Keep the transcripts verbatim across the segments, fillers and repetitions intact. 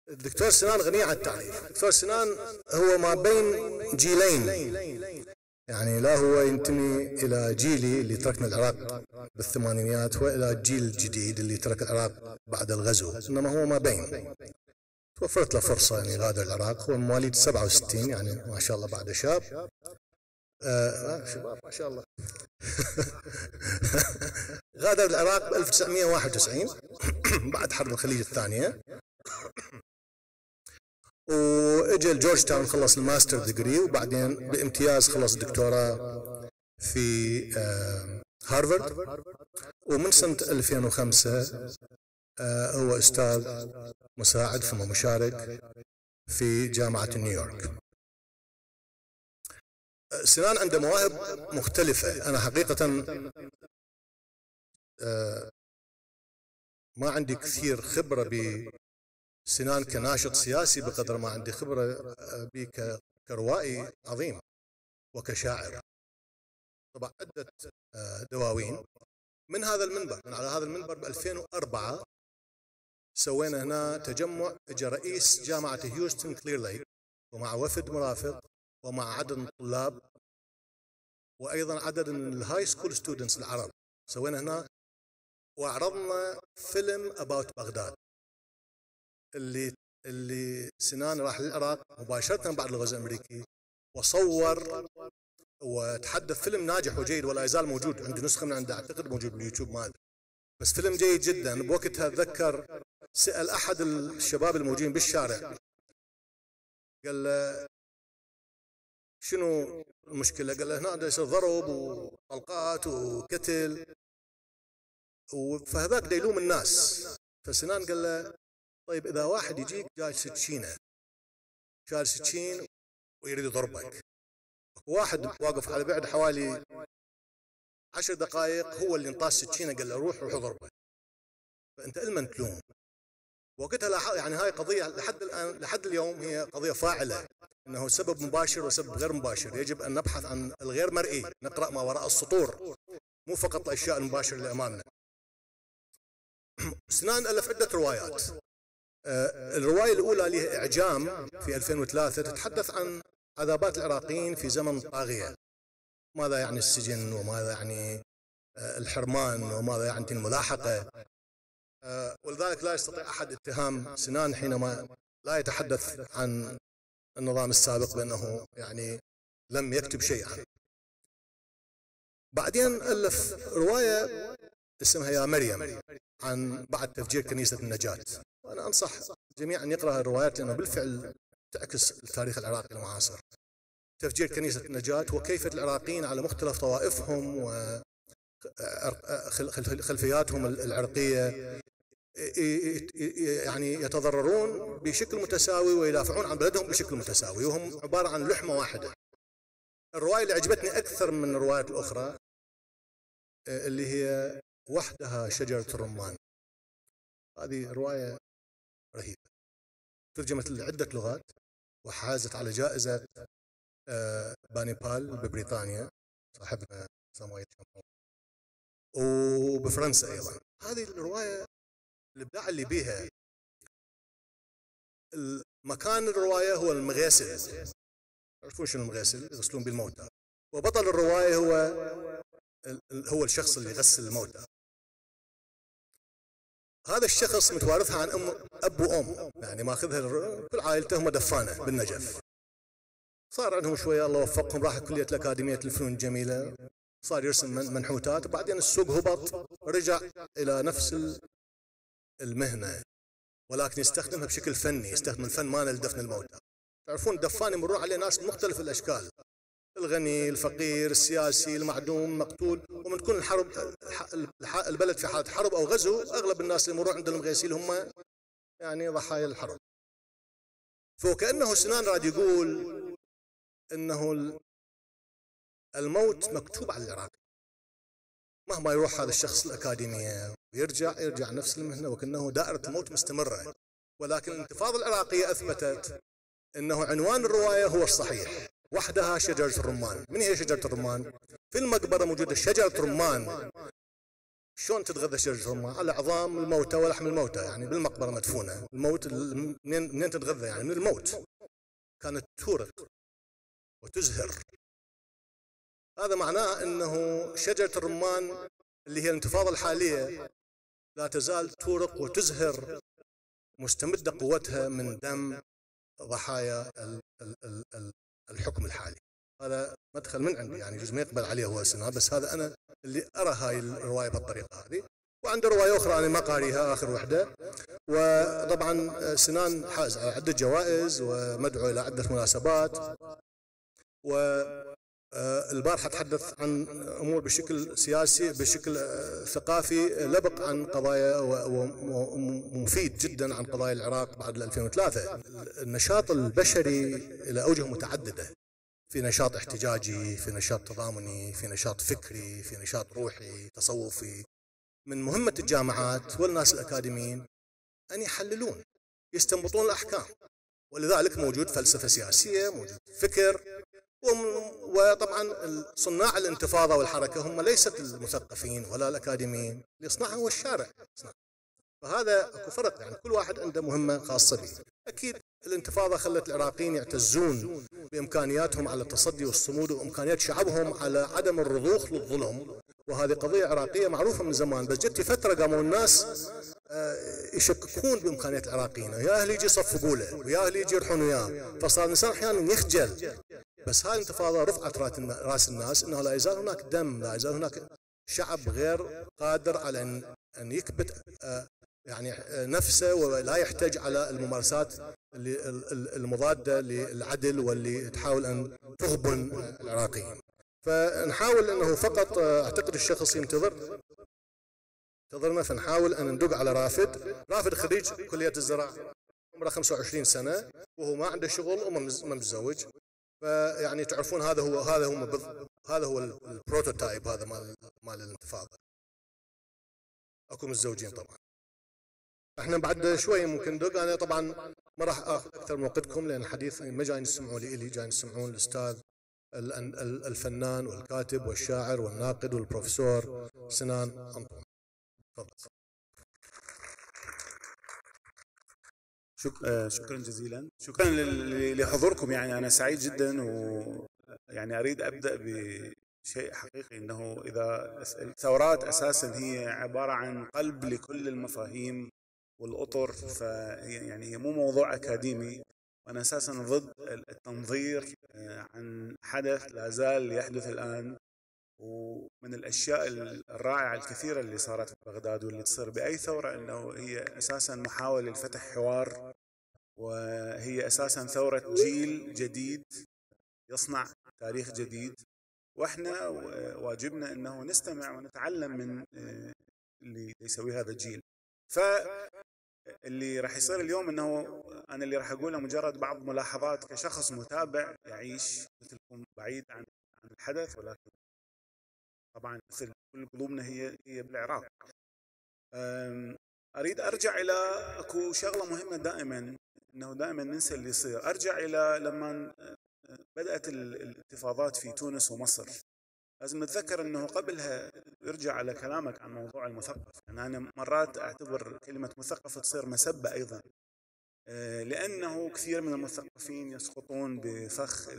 الدكتور سنان غني عن التعريف. الدكتور سنان هو ما بين جيلين، يعني لا هو ينتمي إلى جيلي اللي تركنا العراق بالثمانينيات وإلى الجيل الجديد اللي ترك العراق بعد الغزو، إنما هو ما بين. توفرت له فرصة يعني غادر العراق. هو مواليد سبعة وستين، يعني ما شاء الله بعد شاب. آه شباب ما شاء الله. غادر العراق ب ألف وتسعمئة وواحد وتسعين بعد حرب الخليج الثانية، واجى الجورج تاون خلص الماستر ديجري، وبعدين بامتياز خلص الدكتوراه في آه هارفارد، ومن سنة ألفين وخمسة آه هو أستاذ مساعد ثم مشارك في جامعة نيويورك. سنان عنده مواهب مختلفة. أنا حقيقة آه ما عندي كثير خبرة بسنان كناشط سياسي بقدر ما عندي خبرة به كروائي عظيم وكشاعر. طبعا عدة آه دواوين من هذا المنبر، من على هذا المنبر ب ألفين وأربعة سوينا هنا تجمع. اجى رئيس جامعة هيوستن كلير ليك ومع وفد مرافق ومع عدد من الطلاب وايضا عدد من الهاي سكول ستودنتس العرب. سوينا هنا وعرضنا فيلم اباوت بغداد اللي اللي سنان راح للعراق مباشرة بعد الغزو الامريكي وصور وتحدث. فيلم ناجح وجيد ولا يزال موجود، عندي نسخة من عنده اعتقد موجود باليوتيوب ما ادري، بس فيلم جيد جدا. بوقتها اتذكر سأل احد الشباب الموجودين بالشارع قال له شنو المشكلة؟ قال له هنا يصير ضرب وطلقات وقتل، فهذاك دا يلوم الناس. فسنان قال له طيب إذا واحد يجيك جاي سكينة شال سكين ويريد يضربك، واحد واقف على بعد حوالي عشر دقائق هو اللي انطاس سكينة قال له روح روح ضربه، فأنت إلمن تلوم. وقتها يعني هاي قضية لحد الآن لحد اليوم هي قضية فاعلة، أنه سبب مباشر وسبب غير مباشر. يجب أن نبحث عن الغير مرئي، نقرأ ما وراء السطور مو فقط الأشياء المباشرة اللي أمامنا. سنان ألف عدة روايات. آه الرواية الأولى لها إعجام في ألفين وثلاثة تتحدث عن عذابات العراقيين في زمن الطاغية، ماذا يعني السجن وماذا يعني آه الحرمان وماذا يعني الملاحقة. آه ولذلك لا يستطيع أحد اتهام سنان حينما لا يتحدث عن النظام السابق بأنه يعني لم يكتب شيئا. بعدين ألف رواية اسمها يا مريم عن بعد تفجير كنيسة النجاة، وأنا أنصح جميعا يقرأ الروايات لأنه بالفعل تعكس التاريخ العراقي المعاصر. تفجير كنيسة النجاة وكيف العراقيين على مختلف طوائفهم وخلفياتهم العرقية يعني يتضررون بشكل متساوي ويدافعون عن بلدهم بشكل متساوي، وهم عبارة عن لحمة واحدة. الرواية اللي عجبتني أكثر من الروايات الأخرى اللي هي وحدها شجرة الرمان. هذه رواية رهيبة، ترجمت لعدة لغات وحازت على جائزة بانيبال ببريطانيا صاحبنا سامويل شامبون، وبفرنسا أيضا. هذه الرواية الإبداع اللي بيها مكان الرواية هو المغاسل، تعرفون شنو المغاسل؟ يغسلون بالموتى، وبطل الرواية هو هو الشخص اللي يغسل الموتى. هذا الشخص متوارثها عن أم أب وأم، يعني ماخذها كل عائلته هم دفانة بالنجف. صار عندهم شوية الله وفقهم، راح كلية الأكاديمية الفنون الجميلة، صار يرسم منحوتات، وبعدين السوق هبط، رجع إلى نفس المهنة ولكن يستخدمها بشكل فني، يستخدم الفن ماله لدفن الموتى. تعرفون الدفان يمرون عليه ناس بمختلف الأشكال، الغني، الفقير، السياسي، المعدوم، مقتول، ومن تكون الحرب البلد في حالة حرب أو غزو أغلب الناس اللي يمرون عند المغيسيل هم يعني ضحايا الحرب. فكأنه سنان راد يقول أنه الموت مكتوب على العراق، مهما يروح هذا الشخص الأكاديمية ويرجع يرجع نفس المهنة وكأنه دائرة الموت مستمرة. ولكن الانتفاضة العراقية أثبتت أنه عنوان الرواية هو الصحيح، وحدها شجرة الرمان. من هي شجرة الرمان؟ في المقبرة موجودة شجرة رمان شلون تتغذى شجرة الرمان؟ على عظام الموتى ولحم الموتى، يعني بالمقبرة مدفونة. الموت منين منين تتغذى؟ يعني من الموت. كانت تورق وتزهر. هذا معناه أنه شجرة الرمان اللي هي الانتفاضة الحالية لا تزال تورق وتزهر، مستمدة قوتها من دم ضحايا الحكم الحالي. هذا مدخل من عندي، يعني يجوز ما يقبل عليه هو سنة، بس هذا أنا اللي أرى هاي الرواية بهالطريقة هذه. وعنده رواية أخرى أنا ما قاريها، آخر وحدة. وطبعا سنان حاز على عدة جوائز ومدعو إلى عدة مناسبات. والبارحة تحدث عن أمور بشكل سياسي، بشكل ثقافي لبق عن قضايا، ومفيد جدا عن قضايا العراق بعد ألفين وثلاثة. النشاط البشري إلى أوجه متعددة، في نشاط احتجاجي، في نشاط تضامني، في نشاط فكري، في نشاط روحي تصوفي. من مهمة الجامعات والناس الأكاديميين أن يحللون، يستنبطون الأحكام، ولذلك موجود فلسفة سياسية، موجود فكر. وطبعا صناع الانتفاضة والحركة هم ليست المثقفين ولا الأكاديميين، اللي يصنعها هو الشارع. فهذا اكو فرق، يعني كل واحد عنده مهمة خاصة به. أكيد الانتفاضة خلت العراقيين يعتزون بإمكانياتهم على التصدي والصمود، وإمكانيات شعبهم على عدم الرضوخ للظلم، وهذه قضية عراقية معروفة من زمان. بس جت فترة قاموا الناس يشككون بإمكانيات العراقيين، ويا أهل يجي يصفقوا له، ويا أهل يجي يرحون وياه، فصار الإنسان أحيانا يخجل. بس هاي الانتفاضة رفعت راس الناس أنه لا يزال هناك دم، لا يزال هناك شعب غير قادر على أن أن يكبت يعني نفسه، ولا يحتاج على الممارسات اللي المضادة للعدل واللي تحاول أن تغبن العراقيين. فنحاول أنه فقط، أعتقد الشخص ينتظر انتظرنا، فنحاول أن ندق على رافد. رافد خريج كلية الزراعة، عمره خمسة وعشرين سنة، وهو ما عنده شغل وما متزوج. فيعني تعرفون هذا هو هذا هو هذا هو البروتوتايب هذا مال مال الانتفاضة. اكو متزوجين طبعا. احنا بعد شوي ممكن ندق. انا طبعا ما راح اخذ اكثر من وقتكم، لان الحديث ما جايين تسمعوا لي الي، جايين تسمعون الاستاذ الفنان والكاتب والشاعر والناقد والبروفيسور سنان أنطون. تفضل. شكرا جزيلا، شكرا لحضوركم. يعني أنا سعيد جدا، ويعني أريد أبدأ بشيء حقيقي، أنه إذا الثورات أساسا هي عبارة عن قلب لكل المفاهيم والأطر، فهي يعني هي مو موضوع أكاديمي. وأنا أساسا ضد التنظير عن حدث لا زال يحدث الآن. ومن الأشياء الرائعة الكثيرة اللي صارت في بغداد واللي تصير بأي ثورة، أنه هي أساسا محاولة لفتح حوار، وهي أساسا ثورة جيل جديد يصنع تاريخ جديد. وإحنا واجبنا أنه نستمع ونتعلم من اللي يسوي هذا الجيل. فاللي راح يصير اليوم أنه أنا اللي راح أقوله مجرد بعض ملاحظات كشخص متابع يعيش مثلكم بعيد عن عن الحدث، ولكن طبعا مثل كل قلوبنا هي هي بالعراق. أريد أرجع إلى أكو شغلة مهمة دائما، أنه دائما ننسى اللي يصير. أرجع إلى لما بدأت الانتفاضات في تونس ومصر. لازم نتذكر أنه قبلها يرجع على كلامك عن موضوع المثقف. يعني أنا مرات أعتبر كلمة مثقف تصير مسبة أيضا، لأنه كثير من المثقفين يسقطون بفخ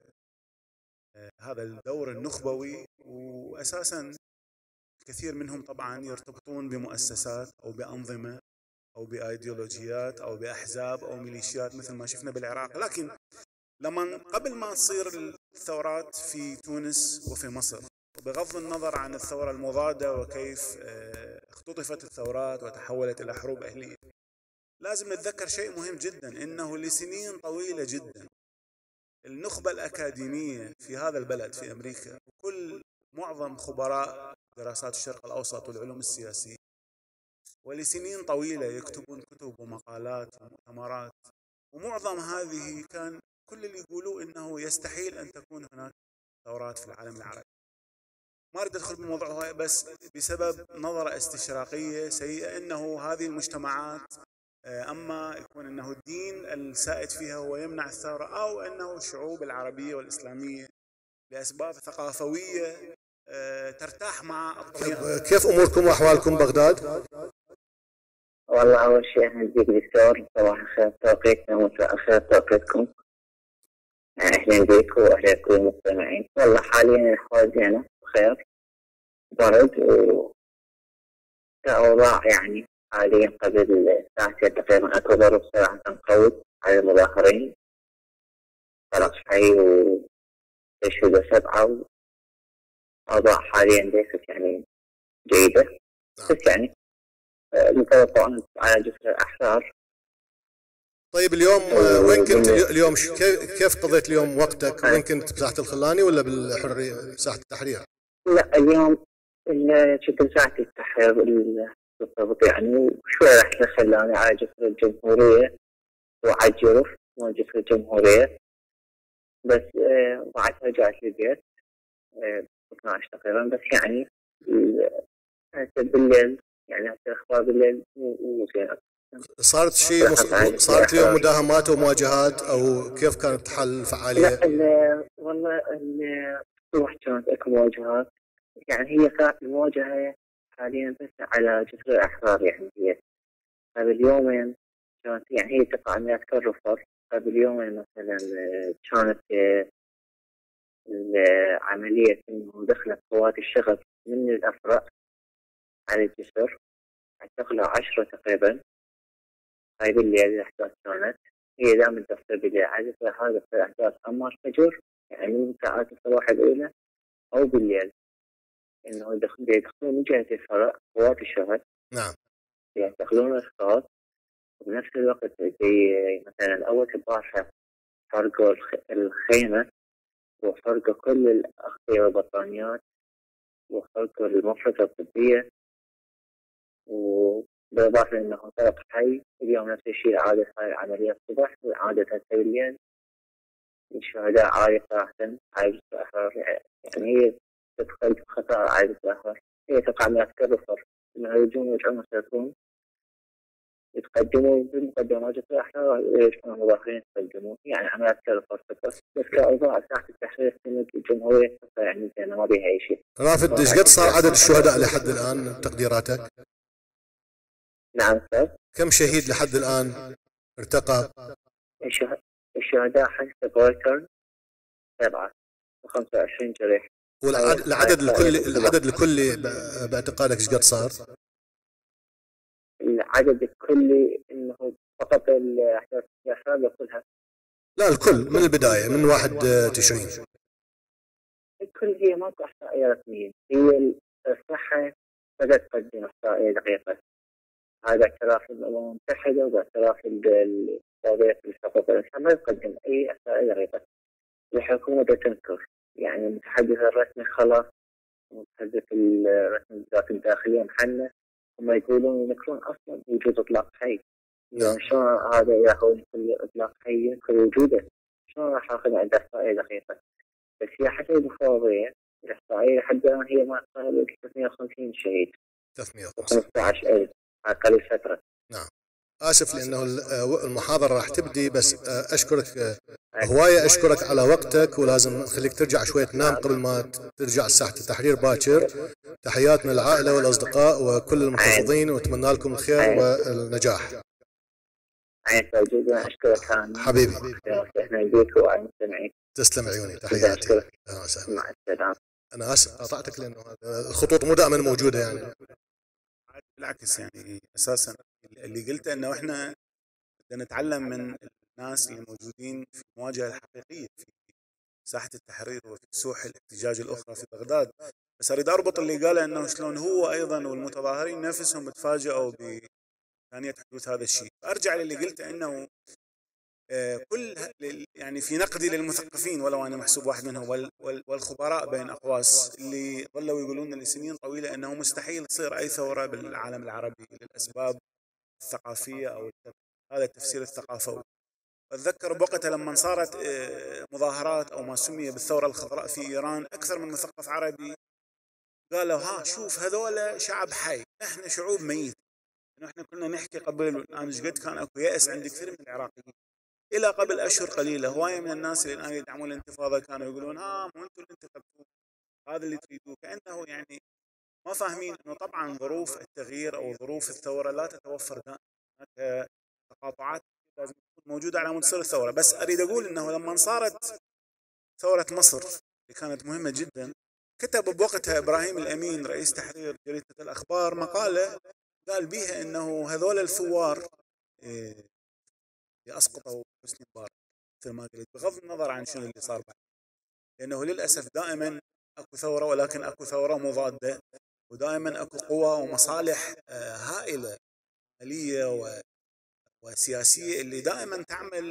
هذا الدور النخبوي، وأساسا كثير منهم طبعا يرتبطون بمؤسسات أو بأنظمة أو بأيديولوجيات أو بأحزاب أو ميليشيات مثل ما شفنا بالعراق. لكن لما قبل ما تصير الثورات في تونس وفي مصر، بغض النظر عن الثورة المضادة وكيف اختطفت الثورات وتحولت إلى حروب أهلية، لازم نتذكر شيء مهم جدا، إنه لسنين طويلة جدا النخبة الأكاديمية في هذا البلد في أمريكا، وكل معظم خبراء دراسات الشرق الأوسط والعلوم السياسية، ولسنين طويلة يكتبون كتب ومقالات ومؤتمرات، ومعظم هذه كان كل اللي يقولوا إنه يستحيل أن تكون هناك ثورات في العالم العربي. ما أريد أدخل بالموضوع هاي، بس بسبب نظرة استشراقية سيئة، إنه هذه المجتمعات أما يكون أنه الدين السائد فيها هو يمنع الثورة، أو أنه الشعوب العربية والإسلامية لأسباب ثقافوية ترتاح مع الطغيان. كيف اموركم واحوالكم بغداد؟ والله أول شيء أهلا بك دكتور، صباح الخير توقيتنا ومساء الخير توقيتكم. أهلا بك وأهلا بكل المستمعين. والله حاليا الأحوال زينة بخير، برد وكأوضاع يعني حاليا قبل ساعتين تقريبا أكو ضرب صراحة قوي على المظاهرين، فرق حي وتشهد سبعة، وأوضاع حاليا ليست يعني جيدة، بس يعني متوقع أن على جسر الأحرار. طيب اليوم وين كنت اليوم؟ كيف قضيت اليوم وقتك؟ وين كنت؟ بساحة الخلاني ولا بالحرية ساحة التحرير؟ لا اليوم كنت بساحة التحرير بالضبط يعني، شوي رحت لخلاني على جسر الجمهورية وعلى جرف مال جسر الجمهورية، بس آه بعدها رجعت للبيت آه اثناشر تقريبا. بس يعني بالليل يعني الأخبار بالليل مو زين. صارت شيء مص... صارت اليوم مداهمات ومواجهات او كيف كانت حل الفعاليه؟ لا والله الصبح كانت اكو مواجهات، يعني هي كانت المواجهه حاليا بس على جسر الاحرار، يعني هي قبل يومين كانت يعني هي تقع عمليات كالرفر. قبل يومين مثلا كانت عمليه انه دخلت قوات الشغب من الافرع على الجسر، اعتقلوا عشرة تقريبا. هاي بالليل الأحداث كانت هي دائما تفصل بالليل، عادة هذا في الأحداث أما الفجر يعني من ساعات الصباح الأولى أو بالليل، إنه يدخلون يدخلون من جهة الفرع قوات الشهد. نعم. يدخلون الأشخاص وبنفس الوقت زي مثلا أول البارحة حرقوا الخيمة وحرقوا كل الأغطية والبطانيات وحرقوا المفرزة الطبية، و بالإضافة إنه طرق حي. اليوم نفس الشيء عادة هاي العملية الصبح وعادة هسه بالليل. الشهداء عادة صراحة عائلة الأحرار يعني هي تدخل بخسارة عائلة الأحرار، هي تقع عمليات كالرفر إنه يرجون يرجعون يسيطرون يتقدموا بالمقدمات الأحرار ويرجعون المظاهرين يتقدموا، يعني عمليات كالرفر فقط. بس كأوضاع ساحة التحرير في الجمهورية يعني زينة ما بيها أي شيء. رافد ايش قد صار عدد الشهداء لحد الآن تقديراتك؟ نعم سر. كم شهيد لحد الآن ارتقى؟ الشهداء حسب رويترز سبعة وخمسة وعشرين جريح. والعدد الكلي العدد الكلي باعتقادك ايش قد صار؟ العدد الكلي انه فقط الاحداث الأحرار كلها؟ لا الكل من البداية من واحد تشرين. الكل هي ماكو احصائية رسمية، هي الصحة بدأت تقدم احصائية دقيقة، هذا اعتراف الأمم المتحدة وباعتراف القضية الحقوق الإنسان ما يقدم أي احصائية دقيقة. الحكومة تنكر، يعني المتحدث الرسمي خلاص، المتحدث الرسمي ذات الداخلية محنة، هم يقولون ينكرون أصلا وجود إطلاق حي. يعني شلون هذا ياخذ كل إطلاق حي ينكر وجوده؟ شلون راح آخذ عنده إحصائية دقيقة؟ بس هي حسب المفوضية الإحصائية لحد الآن هي ما تقارب ثلاثمئة وخمسين شهيد ثلاثمئة وخمسين وخمسة عشر ألف أقل فترة. نعم. آسف لأنه المحاضرة راح تبدي، بس أشكرك هواية، أشكرك على وقتك، ولازم نخليك ترجع شوية تنام قبل ما ترجع ساحة التحرير باكر. تحياتنا للعائلة والأصدقاء وكل المحافظين، وأتمنى لكم الخير والنجاح. أشكرك حبيبي. أهلا بك وعلى المستمعين. تسلم عيوني، تحياتي. مع السلامة. أنا آسف قطعتك لأنه الخطوط مو دائما موجودة يعني. بالعكس يعني أساسا اللي قلته أنه إحنا بدنا نتعلم من الناس اللي موجودين في المواجهة الحقيقية في ساحة التحرير وفي سوح الاحتجاج الأخرى في بغداد. بس أريد أربط اللي قاله أنه شلون هو أيضا والمتظاهرين نفسهم تفاجئوا بثانية حدوث هذا الشيء. أرجع للي قلته أنه كل يعني في نقدي للمثقفين ولو أنا محسوب واحد منهم والخبراء بين أقواس اللي ظلوا يقولون لسنين طويلة أنه مستحيل تصير أي ثورة بالعالم العربي للأسباب الثقافية أو هذا التفسير الثقافوي. أتذكر بوقتها لما صارت مظاهرات أو ما سمي بالثورة الخضراء في إيران، أكثر من مثقف عربي قالوا ها شوف هذول شعب حي، إحنا شعوب ميت. إحنا كنا نحكي قبل والآن إيش قد كان أكو يأس عند كثير من العراقيين. إلى قبل أشهر قليلة هواية من الناس اللي الآن يدعمون الانتفاضة كانوا يقولون ها مو أنتم اللي انتخبتوا، هذا اللي تريدوه، كأنه يعني ما فاهمين أنه طبعا ظروف التغيير أو ظروف الثورة لا تتوفر دائما، هناك تقاطعات لازم تكون موجودة على مود تصير الثورة. بس أريد أقول أنه لما صارت ثورة مصر اللي كانت مهمة جدا، كتب بوقتها إبراهيم الأمين رئيس تحرير جريدة الأخبار مقالة قال بيها أنه هذول الثوار اللي أسقطوا حسني مبارك مثل ما قلت، بغض النظر عن شنو اللي صار بعد، لأنه للأسف دائما أكو ثورة ولكن أكو ثورة مضادة، ودائما أكو قوى ومصالح هائلة مالية وسياسية اللي دائما تعمل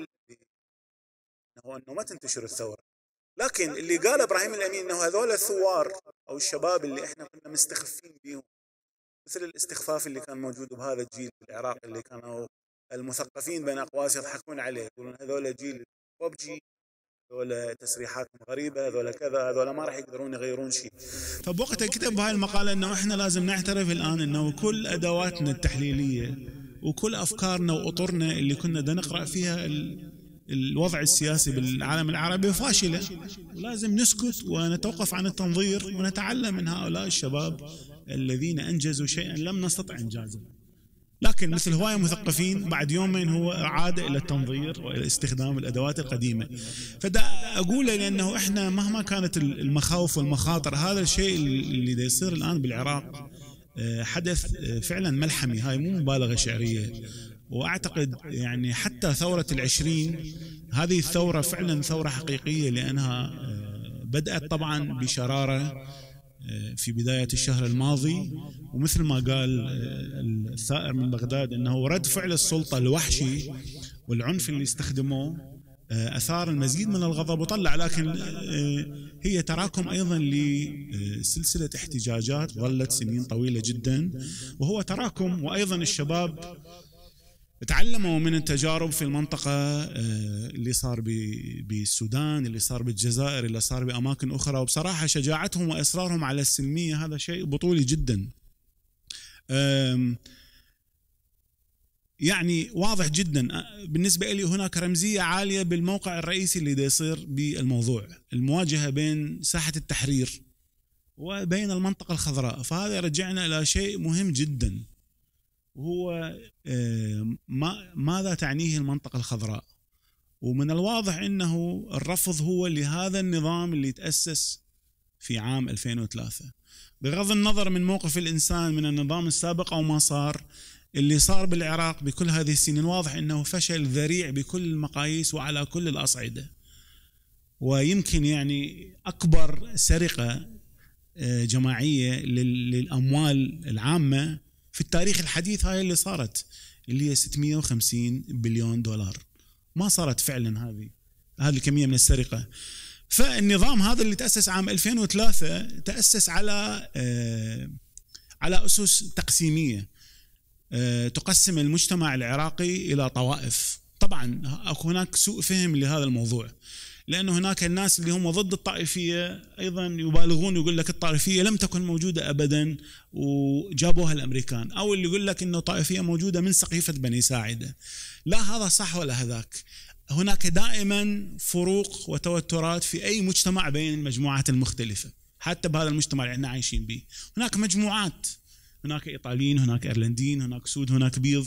أنه أنه ما تنتشر الثورة. لكن اللي قال إبراهيم الأمين أنه هذول الثوار أو الشباب اللي إحنا كنا مستخفين بهم، مثل الاستخفاف اللي كان موجود بهذا الجيل في العراق اللي كانوا المثقفين بين أقواس يضحكون عليه، يقولون هذول جيل ببجي، هذول تسريحاتهم غريبة، هذول كذا، هذول ما راح يقدرون يغيرون شيء. فبوقتها كتب بهاي المقالة أنه إحنا لازم نعترف الآن أنه كل أدواتنا التحليلية وكل أفكارنا وأطرنا اللي كنا دا نقرأ فيها الوضع السياسي بالعالم العربي فاشلة، ولازم نسكت ونتوقف عن التنظير ونتعلم من هؤلاء الشباب الذين أنجزوا شيئا لم نستطع إنجازه. لكن مثل هواية مثقفين بعد يومين هو عاد إلى التنظير وإلى استخدام الأدوات القديمة. فدا أقوله لأنه إحنا مهما كانت المخاوف والمخاطر، هذا الشيء اللي دا يصير الآن بالعراق حدث فعلا ملحمي، هاي مو مبالغة شعرية. وأعتقد يعني حتى ثورة العشرين هذه الثورة فعلا ثورة حقيقية، لأنها بدأت طبعا بشرارة في بداية الشهر الماضي، ومثل ما قال الثائر من بغداد أنه رد فعل السلطة الوحشي والعنف اللي استخدموه أثار المزيد من الغضب وطلع، لكن هي تراكم أيضا لسلسلة احتجاجات ظلت سنين طويلة جدا، وهو تراكم. وأيضا الشباب تعلموا من التجارب في المنطقة، اللي صار بالسودان، اللي صار بالجزائر، اللي صار بأماكن أخرى، وبصراحة شجاعتهم وإصرارهم على السلمية هذا شيء بطولي جدا. يعني واضح جدا بالنسبة لي هناك رمزية عالية بالموقع الرئيسي اللي دا يصير بالموضوع، المواجهة بين ساحة التحرير وبين المنطقة الخضراء. فهذا يرجعنا إلى شيء مهم جدا، وهو ما ماذا تعنيه المنطقة الخضراء. ومن الواضح أنه الرفض هو لهذا النظام اللي تأسس في عام ألفين وثلاثة، بغض النظر من موقف الإنسان من النظام السابق أو ما صار. اللي صار بالعراق بكل هذه السنين واضح أنه فشل ذريع بكل المقاييس وعلى كل الأصعدة، ويمكن يعني أكبر سرقة جماعية للأموال العامة في التاريخ الحديث هاي اللي صارت، اللي هي ستمئة وخمسين بليون دولار. ما صارت فعلا هذه هذه الكمية من السرقة. فالنظام هذا اللي تأسس عام ألفين وثلاثة تأسس على آه على أسس تقسيمية، آه تقسم المجتمع العراقي إلى طوائف. طبعا هناك سوء فهم لهذا الموضوع، لأنه هناك الناس اللي هم ضد الطائفية أيضا يبالغون، يقول لك الطائفية لم تكن موجودة أبدا وجابوها الأمريكان، أو اللي يقول لك إنه طائفية موجودة من سقيفة بني ساعدة. لا، هذا صح ولا هذاك. هناك دائما فروق وتوترات في أي مجتمع بين المجموعات المختلفة، حتى بهذا المجتمع اللي احنا عايشين به هناك مجموعات، هناك إيطاليين، هناك إيرلنديين، هناك سود، هناك بيض.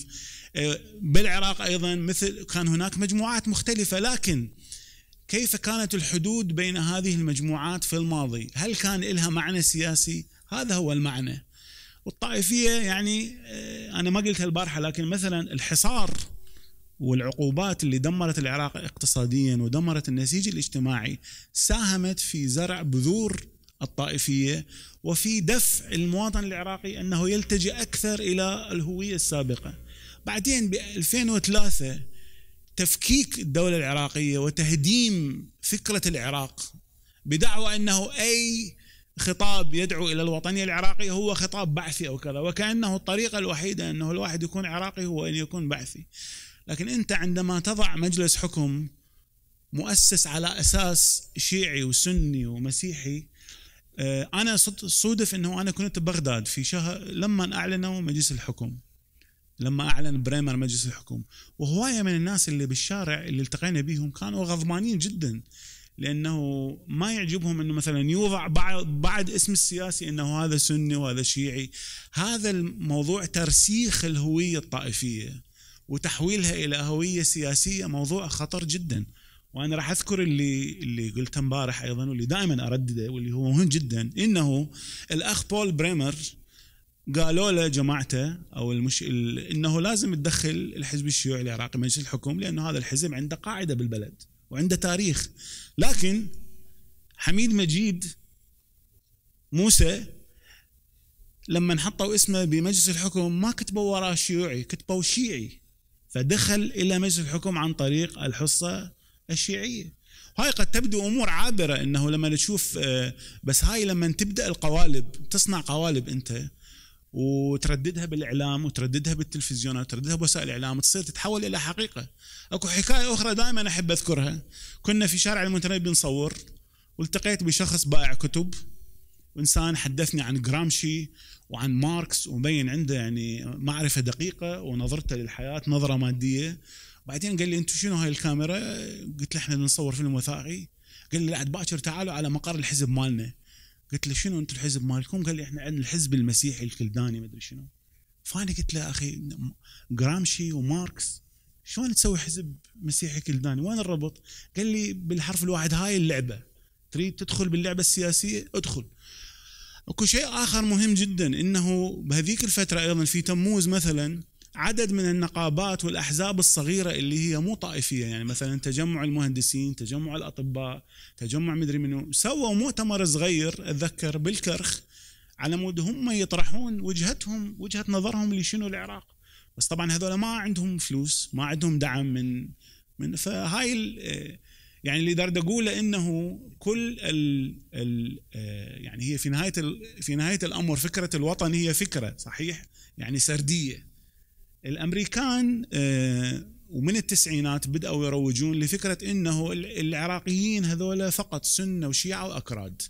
بالعراق أيضا مثل كان هناك مجموعات مختلفة، لكن كيف كانت الحدود بين هذه المجموعات في الماضي؟ هل كان لها معنى سياسي؟ هذا هو المعنى. والطائفية يعني أنا ما قلتها البارحة، لكن مثلا الحصار والعقوبات اللي دمرت العراق اقتصاديا ودمرت النسيج الاجتماعي ساهمت في زرع بذور الطائفية وفي دفع المواطن العراقي أنه يلتجئ أكثر إلى الهوية السابقة. بعدين ب ألفين وثلاثة تفكيك الدولة العراقية وتهديم فكرة العراق بدعوى أنه أي خطاب يدعو إلى الوطنية العراقية هو خطاب بعثي أو كذا، وكأنه الطريقة الوحيدة أنه الواحد يكون عراقي هو أن يكون بعثي. لكن أنت عندما تضع مجلس حكم مؤسس على أساس شيعي وسني ومسيحي، أنا صودف أنه أنا كنت ببغداد في شهر لما أعلنوا مجلس الحكم، لما أعلن بريمر مجلس الحكم، وهواية من الناس اللي بالشارع اللي التقينا بهم كانوا غضبانين جدا، لأنه ما يعجبهم أنه مثلا يوضع بعد, بعد اسم السياسي أنه هذا سني وهذا شيعي. هذا الموضوع ترسيخ الهوية الطائفية وتحويلها إلى هوية سياسية موضوع خطر جدا. وأنا راح أذكر اللي اللي قلته امبارح أيضا واللي دائما أردده واللي هو مهم جدا، إنه الأخ بول بريمر قالوا له جماعته أو المش... إنه لازم تدخل الحزب الشيوعي العراقي مجلس الحكم، لأنه هذا الحزب عنده قاعدة بالبلد وعنده تاريخ. لكن حميد مجيد موسى لما نحطوا اسمه بمجلس الحكم ما كتبوا وراه شيوعي، كتبوا شيعي، فدخل إلى مجلس الحكم عن طريق الحصة الشيعية. هاي قد تبدو أمور عابرة إنه لما تشوف، بس هاي لما تبدأ القوالب، تصنع قوالب أنت وترددها بالإعلام وترددها بالتلفزيون وترددها بوسائل الإعلام، تصير تتحول إلى حقيقة. أكو حكاية أخرى دائما أحب أذكرها. كنا في شارع المنتنبي بنصور والتقيت بشخص بائع كتب، وإنسان حدثني عن جرامشي وعن ماركس ومبين عنده يعني معرفة دقيقة ونظرته للحياة نظرة مادية. بعدين قال لي أنتوا شنو هاي الكاميرا؟ قلت له إحنا بنصور فيلم وثائقي. قال لي بعد باكر تعالوا على مقر الحزب مالنا. قلت له شنو أنتوا الحزب مالكم؟ قال لي إحنا عندنا الحزب المسيحي الكلداني ما أدري شنو. فأنا قلت له أخي جرامشي وماركس شلون تسوي حزب مسيحي كلداني؟ وين الربط؟ قال لي بالحرف الواحد هاي اللعبة، تريد تدخل باللعبة السياسية ادخل. اكو شيء آخر مهم جدا، إنه بهذيك الفترة أيضا في تموز مثلا عدد من النقابات والأحزاب الصغيرة اللي هي مو طائفية، يعني مثلا تجمع المهندسين، تجمع الأطباء، تجمع مدري منو، سووا مؤتمر صغير أتذكر بالكرخ على مود هم يطرحون وجهتهم وجهة نظرهم لشنو العراق. بس طبعا هذول ما عندهم فلوس، ما عندهم دعم من من فهاي يعني اللي دارد اقوله انه كل ال ال يعني هي في نهايه في نهايه الامر فكره الوطن هي فكره صحيح يعني سرديه. الامريكان ومن التسعينات بداوا يروجون لفكره انه العراقيين هذول فقط سنه وشيعه واكراد.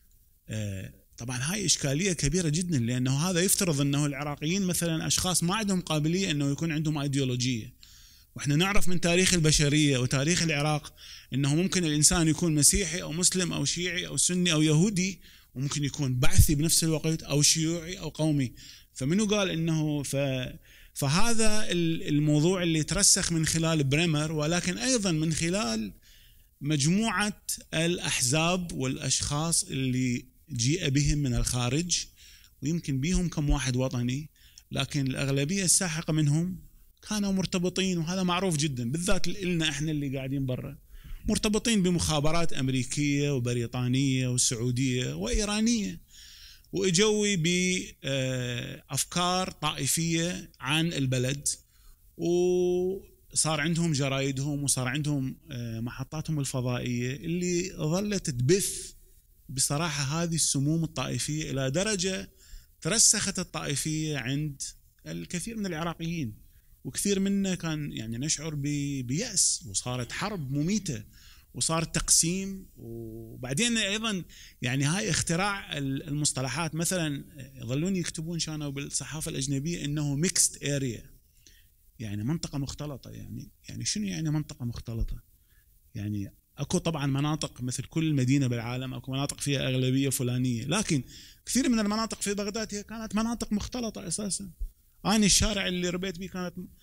طبعا هاي اشكاليه كبيره جدا، لانه هذا يفترض انه العراقيين مثلا اشخاص ما عندهم قابليه انه يكون عندهم ايديولوجيه. واحنا نعرف من تاريخ البشريه وتاريخ العراق انه ممكن الانسان يكون مسيحي او مسلم او شيعي او سني او يهودي، وممكن يكون بعثي بنفس الوقت او شيوعي او قومي. فمنو قال انه ف فهذا الموضوع اللي ترسخ من خلال بريمر، ولكن ايضا من خلال مجموعه الاحزاب والاشخاص اللي جيء بهم من الخارج، ويمكن بيهم كم واحد وطني، لكن الأغلبية الساحقة منهم كانوا مرتبطين، وهذا معروف جدا بالذات لنا احنا اللي قاعدين برا، مرتبطين بمخابرات أمريكية وبريطانية وسعودية وإيرانية، وإجوي بأفكار طائفية عن البلد، وصار عندهم جرايدهم وصار عندهم محطاتهم الفضائية اللي ظلت تبث بصراحة هذه السموم الطائفية إلى درجة ترسخت الطائفية عند الكثير من العراقيين، وكثير منا كان يعني نشعر بيأس، وصارت حرب مميتة وصار تقسيم. وبعدين أيضا يعني هاي اختراع المصطلحات، مثلا يظلون يكتبون شانوا بالصحافة الأجنبية إنه mixed area، يعني منطقة مختلطة. يعني يعني شنو يعني منطقة مختلطة؟ يعني اكو طبعا مناطق مثل كل مدينه بالعالم اكو مناطق فيها اغلبيه فلانيه، لكن كثير من المناطق في بغداد هي كانت مناطق مختلطه اساسا. انا الشارع اللي ربيت به كانت م...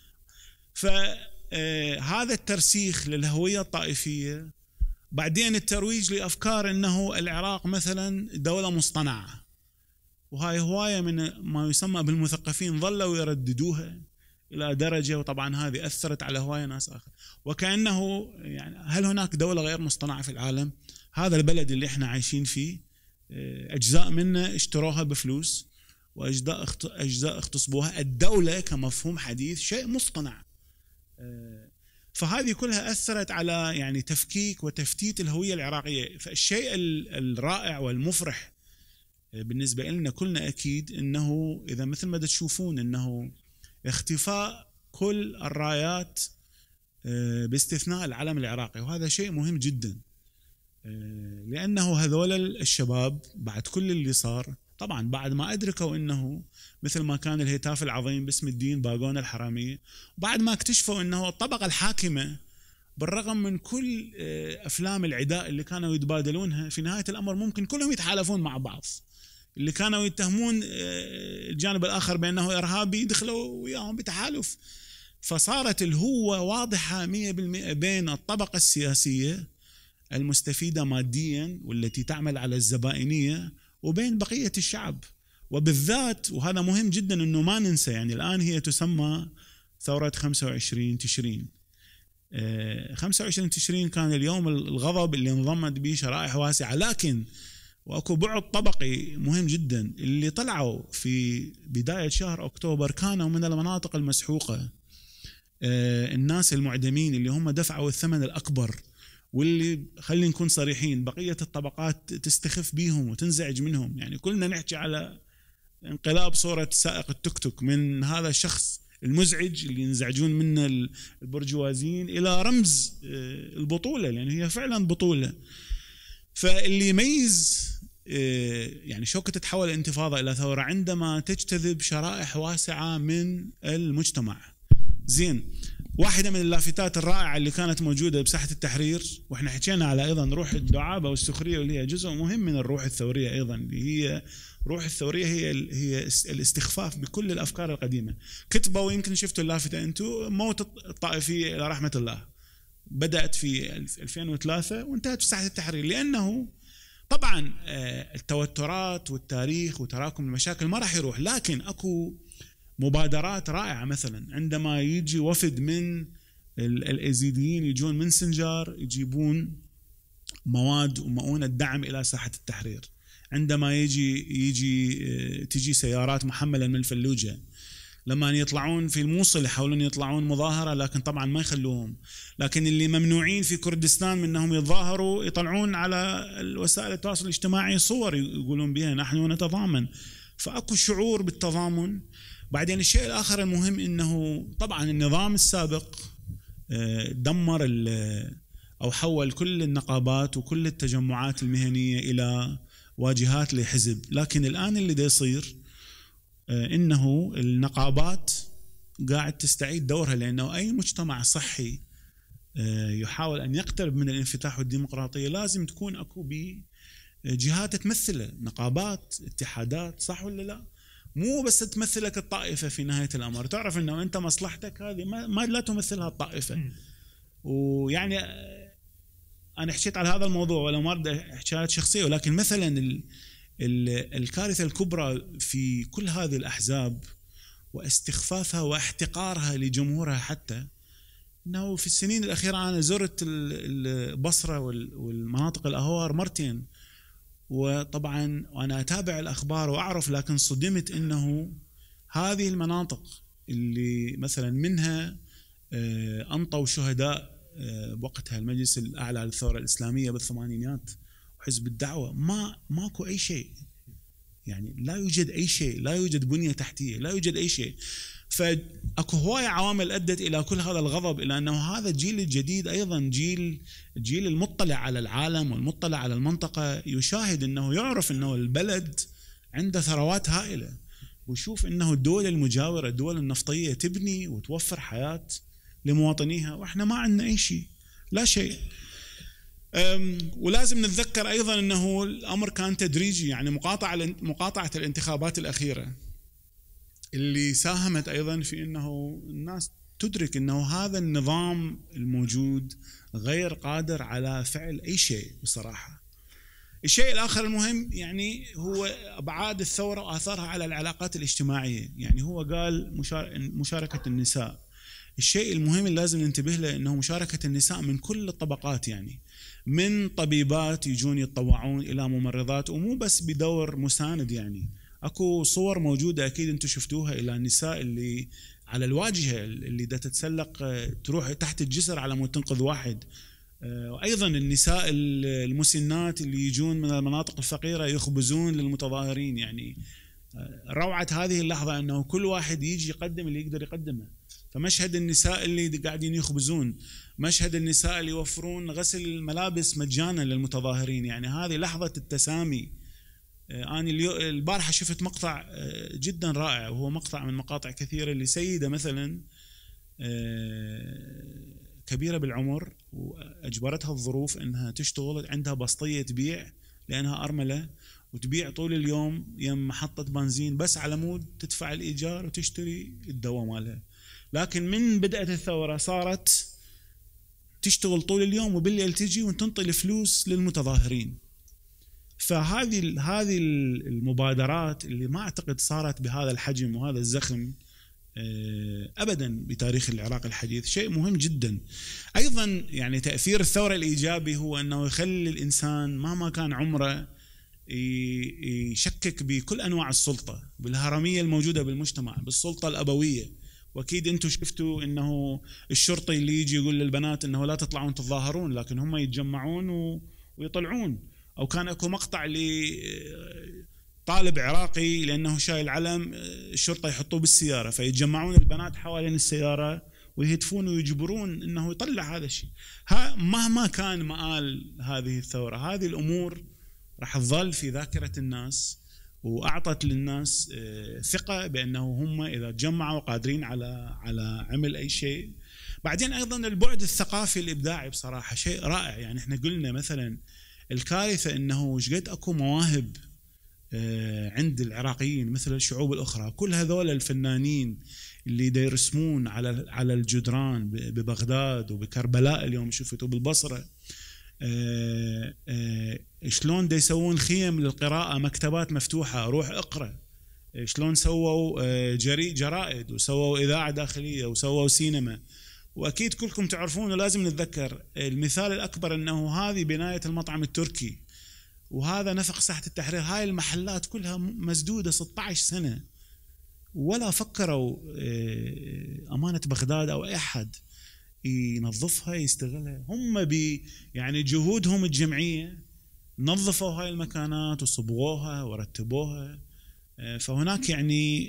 فهذا الترسيخ للهويه الطائفيه، بعدين الترويج لافكار انه العراق مثلا دوله مصطنعه، وهاي هوايه من ما يسمى بالمثقفين ظلوا يرددوها إلى درجة، وطبعا هذه أثرت على هواية ناس آخر، وكأنه يعني هل هناك دولة غير مصطنعة في العالم؟ هذا البلد اللي احنا عايشين فيه أجزاء منه اشتروها بفلوس، وأجزاء أجزاء اغتصبوها. الدولة كمفهوم حديث شيء مصطنع، فهذه كلها أثرت على يعني تفكيك وتفتيت الهوية العراقية. فالشيء الرائع والمفرح بالنسبة لنا كلنا أكيد إنه إذا مثل ما تشوفون إنه اختفاء كل الرايات باستثناء العلم العراقي، وهذا شيء مهم جدا، لأنه هذول الشباب بعد كل اللي صار، طبعا بعد ما أدركوا أنه مثل ما كان الهتاف العظيم باسم الدين باقون الحرامية، وبعد ما اكتشفوا أنه الطبقة الحاكمة بالرغم من كل أفلام العداء اللي كانوا يتبادلونها، في نهاية الأمر ممكن كلهم يتحالفون مع بعض. اللي كانوا يتهمون الجانب الآخر بأنه إرهابي دخلوا وياهم بتحالف. فصارت الهوة واضحة مئة بالمئة بين الطبقة السياسية المستفيدة ماديا والتي تعمل على الزبائنية وبين بقية الشعب. وبالذات، وهذا مهم جدا أنه ما ننسى، يعني الآن هي تسمى ثورة خمسة وعشرين تشرين. خمسة وعشرين تشرين كان اليوم الغضب اللي انضمت به شرائح واسعة، لكن واكو بعد طبقي مهم جدا. اللي طلعوا في بداية شهر أكتوبر كانوا من المناطق المسحوقة، الناس المعدمين اللي هم دفعوا الثمن الأكبر، واللي خلينا نكون صريحين بقية الطبقات تستخف بيهم وتنزعج منهم. يعني كلنا نحكي على انقلاب صورة سائق التوك توك من هذا الشخص المزعج اللي ينزعجون منه البرجوازيين إلى رمز البطولة، لأن يعني هي فعلا بطولة. فاللي يميز يعني شوكة تتحول الانتفاضة إلى ثورة عندما تجتذب شرائح واسعة من المجتمع. زين، واحدة من اللافتات الرائعة اللي كانت موجودة بساحة التحرير، وإحنا حكينا على أيضا روح الدعابة والسخرية، واللي هي جزء مهم من الروح الثورية أيضا، اللي هي روح الثورية هي هي الاستخفاف بكل الأفكار القديمة. كتبوا، ويمكن شفتوا اللافته أنتم، موت الطائفية إلى رحمة الله، بدأت في ألفين وثلاثة وانتهت في ساحة التحرير. لأنه طبعا التوترات والتاريخ وتراكم المشاكل ما راح يروح، لكن أكو مبادرات رائعة. مثلا عندما يجي وفد من الأزيديين يجون من سنجار يجيبون مواد ومؤونة دعم إلى ساحة التحرير، عندما يجي يجي تجي سيارات محملة من الفلوجة، لما يطلعون في الموصل يحاولون يطلعون مظاهرة لكن طبعا ما يخلوهم، لكن اللي ممنوعين في كردستان من أنهم يتظاهروا يطلعون على الوسائل التواصل الاجتماعي صور يقولون بها نحن نتضامن. فأكو شعور بالتضامن. بعدين الشيء الآخر المهم أنه طبعا النظام السابق دمر أو حول كل النقابات وكل التجمعات المهنية إلى واجهات لحزب، لكن الآن اللي دا يصير إنه النقابات قاعد تستعيد دورها، لأنه أي مجتمع صحي يحاول أن يقترب من الانفتاح والديمقراطية لازم تكون أكو بجهات تمثله، نقابات، اتحادات، صح ولا لا؟ مو بس تمثلك الطائفة في نهاية الأمر. تعرف أنه أنت مصلحتك هذه ما لا تمثلها الطائفة. ويعني أنا حكيت على هذا الموضوع ولا مرد حكايات شخصية، ولكن مثلا ال الكارثة الكبرى في كل هذه الأحزاب واستخفافها واحتقارها لجمهورها، حتى أنه في السنين الأخيرة أنا زرت البصرة والمناطق الأهوار مرتين، وطبعا أنا أتابع الأخبار وأعرف، لكن صدمت أنه هذه المناطق اللي مثلا منها أنطوا شهداء بوقتها المجلس الأعلى للثورة الإسلامية بالثمانينات وحزب الدعوة، ما ماكو أي شيء، يعني لا يوجد أي شيء، لا يوجد بنية تحتية، لا يوجد أي شيء. فأكو هواية عوامل أدت إلى كل هذا الغضب، إلى أنه هذا الجيل الجديد أيضا جيل الجيل المطلع على العالم والمطلع على المنطقة، يشاهد أنه يعرف أنه البلد عنده ثروات هائلة، ويشوف أنه الدول المجاورة الدول النفطية تبني وتوفر حياة لمواطنيها، وإحنا ما عندنا أي شيء، لا شيء. ولازم نتذكر أيضا أنه الأمر كان تدريجي، يعني مقاطعة مقاطعة الانتخابات الأخيرة اللي ساهمت أيضا في أنه الناس تدرك أنه هذا النظام الموجود غير قادر على فعل أي شيء بصراحة. الشيء الآخر المهم يعني هو أبعاد الثورة وآثارها على العلاقات الاجتماعية. يعني هو قال مشاركة النساء. الشيء المهم اللي لازم ننتبه له أنه مشاركة النساء من كل الطبقات، يعني من طبيبات يجون يتطوعون إلى ممرضات، ومو بس بدور مساند. يعني أكو صور موجودة أكيد أنتم شفتوها إلى النساء اللي على الواجهة اللي دا تتسلق تروح تحت الجسر على مود تنقذ واحد، وأيضا النساء المسنات اللي يجون من المناطق الفقيرة يخبزون للمتظاهرين. يعني روعة هذه اللحظة أنه كل واحد يجي يقدم اللي يقدر يقدمه. فمشهد النساء اللي قاعدين يخبزون، مشهد النساء اللي يوفرون غسل الملابس مجانا للمتظاهرين، يعني هذه لحظة التسامي. أنا البارحة شفت مقطع جدا رائع، وهو مقطع من مقاطع كثيرة لسيدة مثلا كبيرة بالعمر وأجبرتها الظروف أنها تشتغل، عندها بسطية تبيع لأنها أرملة، وتبيع طول اليوم يم محطة بنزين بس على مود تدفع الإيجار وتشتري الدواء مالها. لكن من بدأت الثورة صارت تشتغل طول اليوم وبالليل تجي وتنطي الفلوس للمتظاهرين. فهذه هذه المبادرات اللي ما أعتقد صارت بهذا الحجم وهذا الزخم أبدا بتاريخ العراق الحديث، شيء مهم جدا. أيضا يعني تأثير الثورة الإيجابي هو أنه يخلي الإنسان مهما كان عمره يشكك بكل أنواع السلطة، بالهرمية الموجودة بالمجتمع، بالسلطة الأبوية. وأكيد أنتم شفتوا أنه الشرطي اللي يجي يقول للبنات أنه لا تطلعون تتظاهرون، لكن هم يتجمعون ويطلعون. أو كان أكو مقطع لطالب عراقي لأنه شايل علم، الشرطة يحطوه بالسيارة فيتجمعون البنات حوالين السيارة ويهتفون ويجبرون أنه يطلع هذا الشيء. مهما كان مآل هذه الثورة، هذه الأمور راح تظل في ذاكرة الناس، وأعطت للناس ثقة بأنه هم إذا تجمعوا قادرين على على عمل أي شيء. بعدين أيضا البعد الثقافي الإبداعي بصراحة شيء رائع. يعني إحنا قلنا مثلا الكارثة أنه وشقد أكو مواهب عند العراقيين مثل الشعوب الأخرى، كل هذول الفنانين اللي يرسمون على على الجدران ببغداد وبكربلاء اليوم شفتوا بالبصرة، آه آه شلون دا يسوون خيم للقراءة، مكتبات مفتوحة روح اقرأ، شلون سووا آه جري جرائد وسووا إذاعة داخلية وسووا سينما. وأكيد كلكم تعرفون ولازم نتذكر المثال الأكبر أنه هذه بناية المطعم التركي وهذا نفق ساحة التحرير، هاي المحلات كلها مسدودة ستة عشر سنة ولا فكروا آه أمانة بغداد أو أي أحد ينظفها يستغلها. هم ب يعني جهودهم الجمعية نظفوا هاي المكانات وصبغوها ورتبوها. فهناك يعني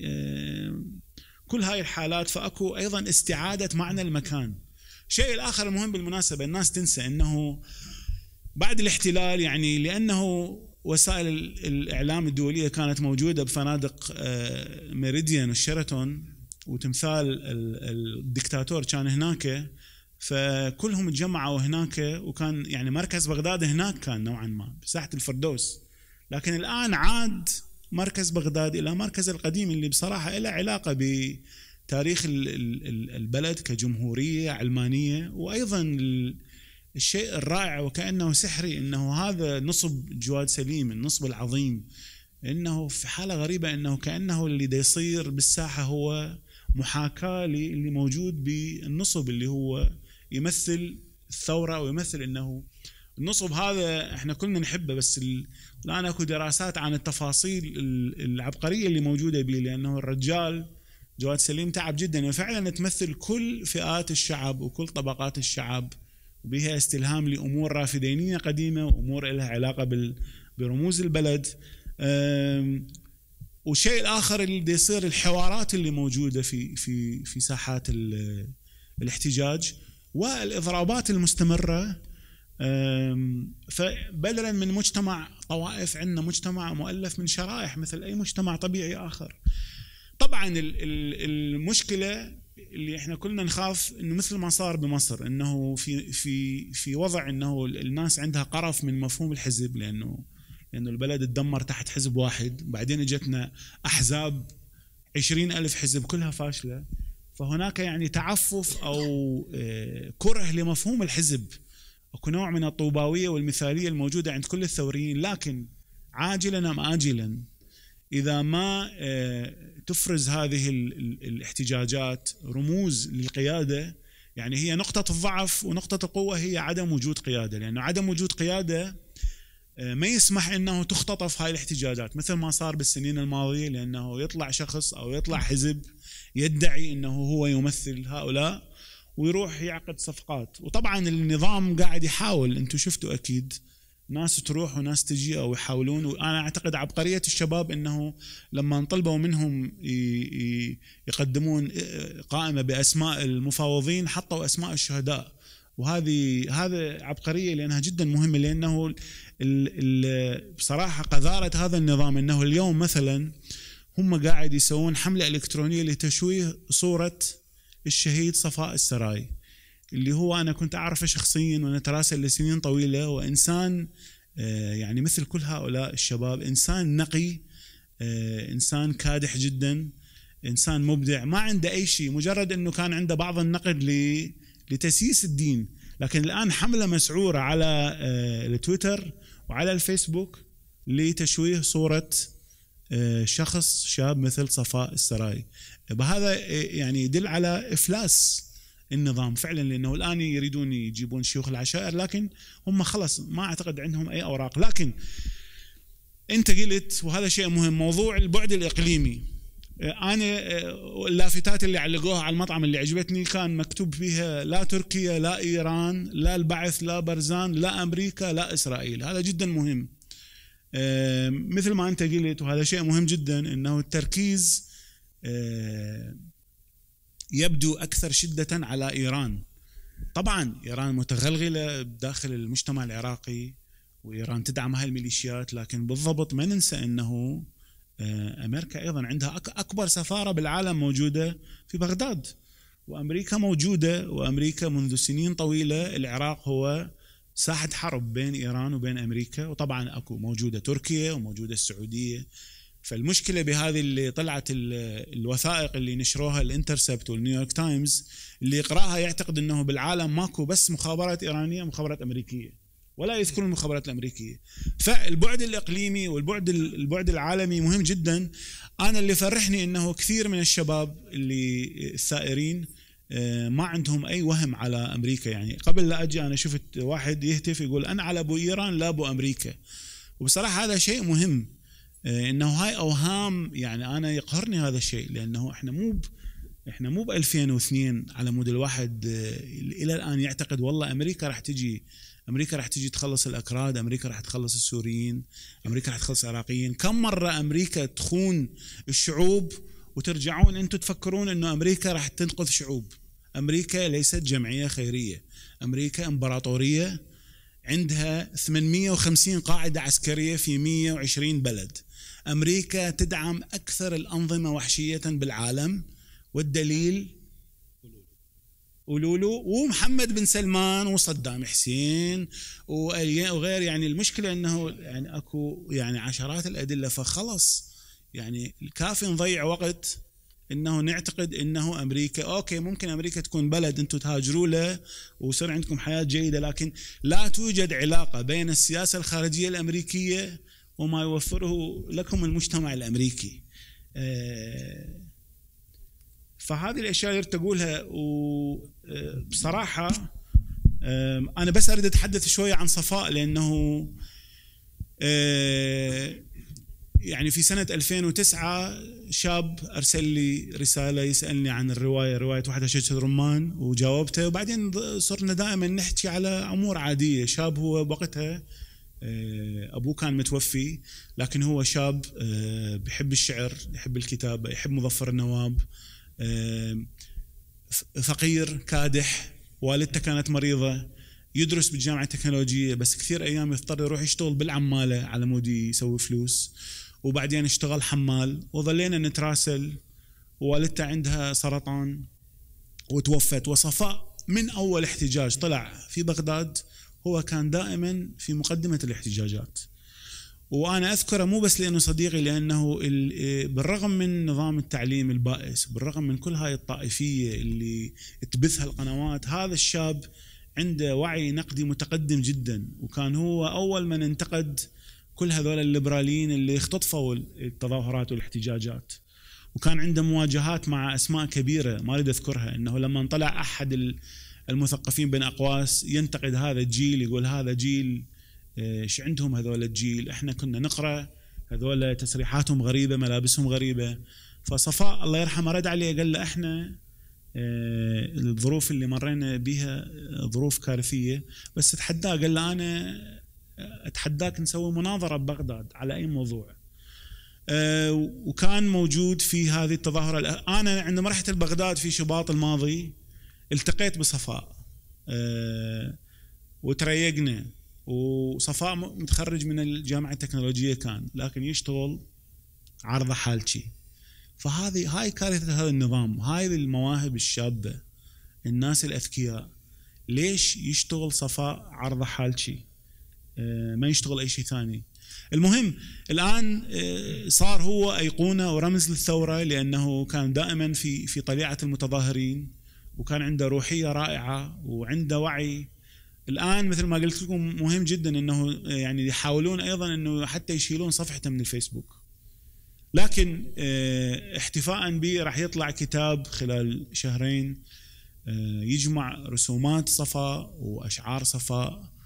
كل هاي الحالات. فأكو أيضا استعادة معنى المكان. شيء الآخر المهم بالمناسبة، الناس تنسى أنه بعد الاحتلال يعني لأنه وسائل الإعلام الدولية كانت موجودة بفنادق ميريديان والشيراتون وتمثال الدكتاتور كان هناك، فكلهم تجمعوا هناك، وكان يعني مركز بغداد هناك كان نوعا ما بساحة الفردوس. لكن الآن عاد مركز بغداد إلى مركز القديم اللي بصراحة له علاقة بتاريخ البلد كجمهورية علمانية. وأيضا الشيء الرائع وكأنه سحري أنه هذا نصب جواد سليم النصب العظيم، أنه في حالة غريبة أنه كأنه اللي دا يصير بالساحة هو محاكاة اللي موجود بالنصب اللي هو يمثل الثورة ويمثل أنه النصب هذا احنا كلنا نحبه. بس الآن اكو دراسات عن التفاصيل العبقرية اللي موجودة به، لأنه الرجال جواد سليم تعب جدا وفعلا تمثل كل فئات الشعب وكل طبقات الشعب، وبها استلهام لأمور رافدينية قديمة وأمور لها علاقة برموز البلد. والشيء الآخر اللي يصير الحوارات اللي موجودة في في في ساحات الاحتجاج والإضرابات المستمرة. فبدلا من مجتمع طوائف عندنا مجتمع مؤلف من شرائح مثل أي مجتمع طبيعي آخر. طبعا المشكلة اللي احنا كلنا نخاف انه مثل ما صار بمصر، انه في في في وضع انه الناس عندها قرف من مفهوم الحزب، لانه لانه البلد اتدمر تحت حزب واحد، بعدين اجتنا احزاب عشرين ألف حزب كلها فاشلة. فهناك يعني تعفف او كره لمفهوم الحزب، اكو نوع من الطوباوية والمثالية الموجودة عند كل الثوريين. لكن عاجلا ام آجلا إذا ما تفرز هذه الاحتجاجات رموز للقيادة، يعني هي نقطة الضعف ونقطة القوة هي عدم وجود قيادة، لأنه عدم وجود قيادة ما يسمح أنه تختطف هاي الاحتجاجات مثل ما صار بالسنين الماضية، لأنه يطلع شخص أو يطلع حزب يدعي أنه هو يمثل هؤلاء ويروح يعقد صفقات. وطبعا النظام قاعد يحاول، أنتم شفتوا أكيد ناس تروح وناس تجي أو يحاولون. وأنا أعتقد عبقرية الشباب أنه لما طلبوا منهم يقدمون قائمة بأسماء المفاوضين حطوا أسماء الشهداء، وهذه هذا عبقرية لأنها جدا مهمة. لأنه ال ال بصراحة قذارة هذا النظام أنه اليوم مثلا هم قاعد يسوون حملة إلكترونية لتشويه صورة الشهيد صفاء السراي، اللي هو أنا كنت أعرفه شخصيا ونتراسل لسنين طويلة، وإنسان يعني مثل كل هؤلاء الشباب، إنسان نقي، إنسان كادح جدا، إنسان مبدع، ما عنده أي شيء، مجرد أنه كان عنده بعض النقد لتسييس الدين. لكن الآن حملة مسعورة على التويتر وعلى الفيسبوك لتشويه صورة شخص شاب مثل صفاء السراي. بهذا يعني يدل على إفلاس النظام فعلا، لأنه الآن يريدون يجيبون شيوخ العشائر، لكن هم خلص ما أعتقد عندهم أي أوراق. لكن أنت قلت، وهذا شيء مهم، موضوع البعد الإقليمي. أنا اللافتات اللي علقوها على المطعم اللي عجبتني كان مكتوب فيها لا تركيا، لا إيران، لا البعث، لا برزان، لا أمريكا، لا إسرائيل. هذا جدا مهم. مثل ما أنت قلت، وهذا شيء مهم جدا، أنه التركيز يبدو أكثر شدة على إيران. طبعا إيران متغلغلة داخل المجتمع العراقي، وإيران تدعم هاي الميليشيات، لكن بالضبط ما ننسى أنه أمريكا أيضا عندها أكبر سفارة بالعالم موجودة في بغداد، وأمريكا موجودة، وأمريكا منذ سنين طويلة العراق هو ساحة حرب بين إيران وبين أمريكا، وطبعا أكو موجودة تركيا وموجودة السعودية. فالمشكلة بهذه اللي طلعت الوثائق اللي نشروها الانترسبت والنيويورك تايمز، اللي يقرأها يعتقد أنه بالعالم ماكو بس مخابرات إيرانية، مخابرات أمريكية، ولا يذكر المخابرات الأمريكية. فالبعد الإقليمي والبعد البعد العالمي مهم جدا. أنا اللي فرحني أنه كثير من الشباب اللي الثائرين ما عندهم أي وهم على أمريكا. يعني قبل لا أجي أنا شفت واحد يهتف يقول أنا على أبو إيران لا أبو أمريكا، وبصراحة هذا شيء مهم، إنه هاي أوهام. يعني أنا يقهرني هذا الشيء، لأنه إحنا مو إحنا مو بألفين واثنين على مود الواحد إلى الآن يعتقد والله أمريكا راح تجي أمريكا راح تجي تخلص الأكراد، أمريكا راح تخلص السوريين، أمريكا راح تخلص العراقيين. كم مرة أمريكا تخون الشعوب وترجعون أنتم تفكرون أنه أمريكا راح تنقذ شعوب. أمريكا ليست جمعية خيرية، أمريكا إمبراطورية عندها ثمانمئة وخمسين قاعدة عسكرية في مئة وعشرين بلد. أمريكا تدعم أكثر الأنظمة وحشية بالعالم، والدليل أولولو ومحمد بن سلمان وصدام حسين وغير. يعني المشكلة أنه يعني أكو يعني عشرات الأدلة، فخلص يعني الكافي نضيع وقت أنه نعتقد أنه أمريكا أوكي، ممكن أمريكا تكون بلد أنتم تهاجروا له ويصير عندكم حياة جيدة، لكن لا توجد علاقة بين السياسة الخارجية الأمريكية وما يوفره لكم المجتمع الأمريكي. فهذه الأشياء اللي تقولها. وبصراحة أنا بس أريد أتحدث شوية عن صفاء، لأنه يعني في سنة ألفين وتسعة شاب أرسل لي رسالة يسألني عن الرواية، رواية وحدة شجرة رمان، وجاوبته. وبعدين صرنا دائما نحكي على أمور عادية. شاب هو بوقتها أبوه كان متوفي، لكن هو شاب بيحب الشعر، يحب الكتابة، يحب مظفر النواب، فقير كادح، والدته كانت مريضة، يدرس بالجامعة التكنولوجية، بس كثير أيام يضطر يروح يشتغل بالعمالة على مود يسوي فلوس، وبعدين اشتغل حمال، وظلينا نتراسل. ووالدته عندها سرطان وتوفت. وصفاء من أول احتجاج طلع في بغداد هو كان دائما في مقدمة الاحتجاجات. وأنا أذكره مو بس لأنه صديقي، لأنه بالرغم من نظام التعليم البائس، بالرغم من كل هاي الطائفية اللي تبثها القنوات، هذا الشاب عنده وعي نقدي متقدم جدا، وكان هو أول من انتقد كل هذول الليبراليين اللي اختطفوا التظاهرات والاحتجاجات. وكان عنده مواجهات مع أسماء كبيرة ما أريد أذكرها، إنه لما طلع أحد المثقفين بين أقواس ينتقد هذا الجيل، يقول هذا جيل ايش عندهم هذول الجيل، احنا كنا نقرأ هذول تصريحاتهم غريبة، ملابسهم غريبة. فصفاء الله يرحمه رد عليه قال له احنا الظروف اللي مرينا بها ظروف كارثية، بس اتحداه قال له انا اتحداك نسوي مناظرة ببغداد على اي موضوع. وكان موجود في هذه التظاهرة. انا عندما رحت لبغداد في شباط الماضي التقيت بصفاء وتريقنا. وصفاء متخرج من الجامعة التكنولوجية كان، لكن يشتغل عرضة حالشي. فهذه هاي كارثة هذا النظام، هاي المواهب الشابة، الناس الأذكياء ليش يشتغل صفاء عرضه حالشي ما يشتغل أي شيء ثاني؟ المهم الآن صار هو أيقونة ورمز للثورة، لأنه كان دائما في في طليعة المتظاهرين، وكان عنده روحية رائعة وعنده وعي. الآن مثل ما قلت لكم مهم جدا أنه يعني يحاولون أيضا أنه حتى يشيلون صفحته من الفيسبوك، لكن احتفاء به راح يطلع كتاب خلال شهرين يجمع رسومات صفاء وأشعار صفاء،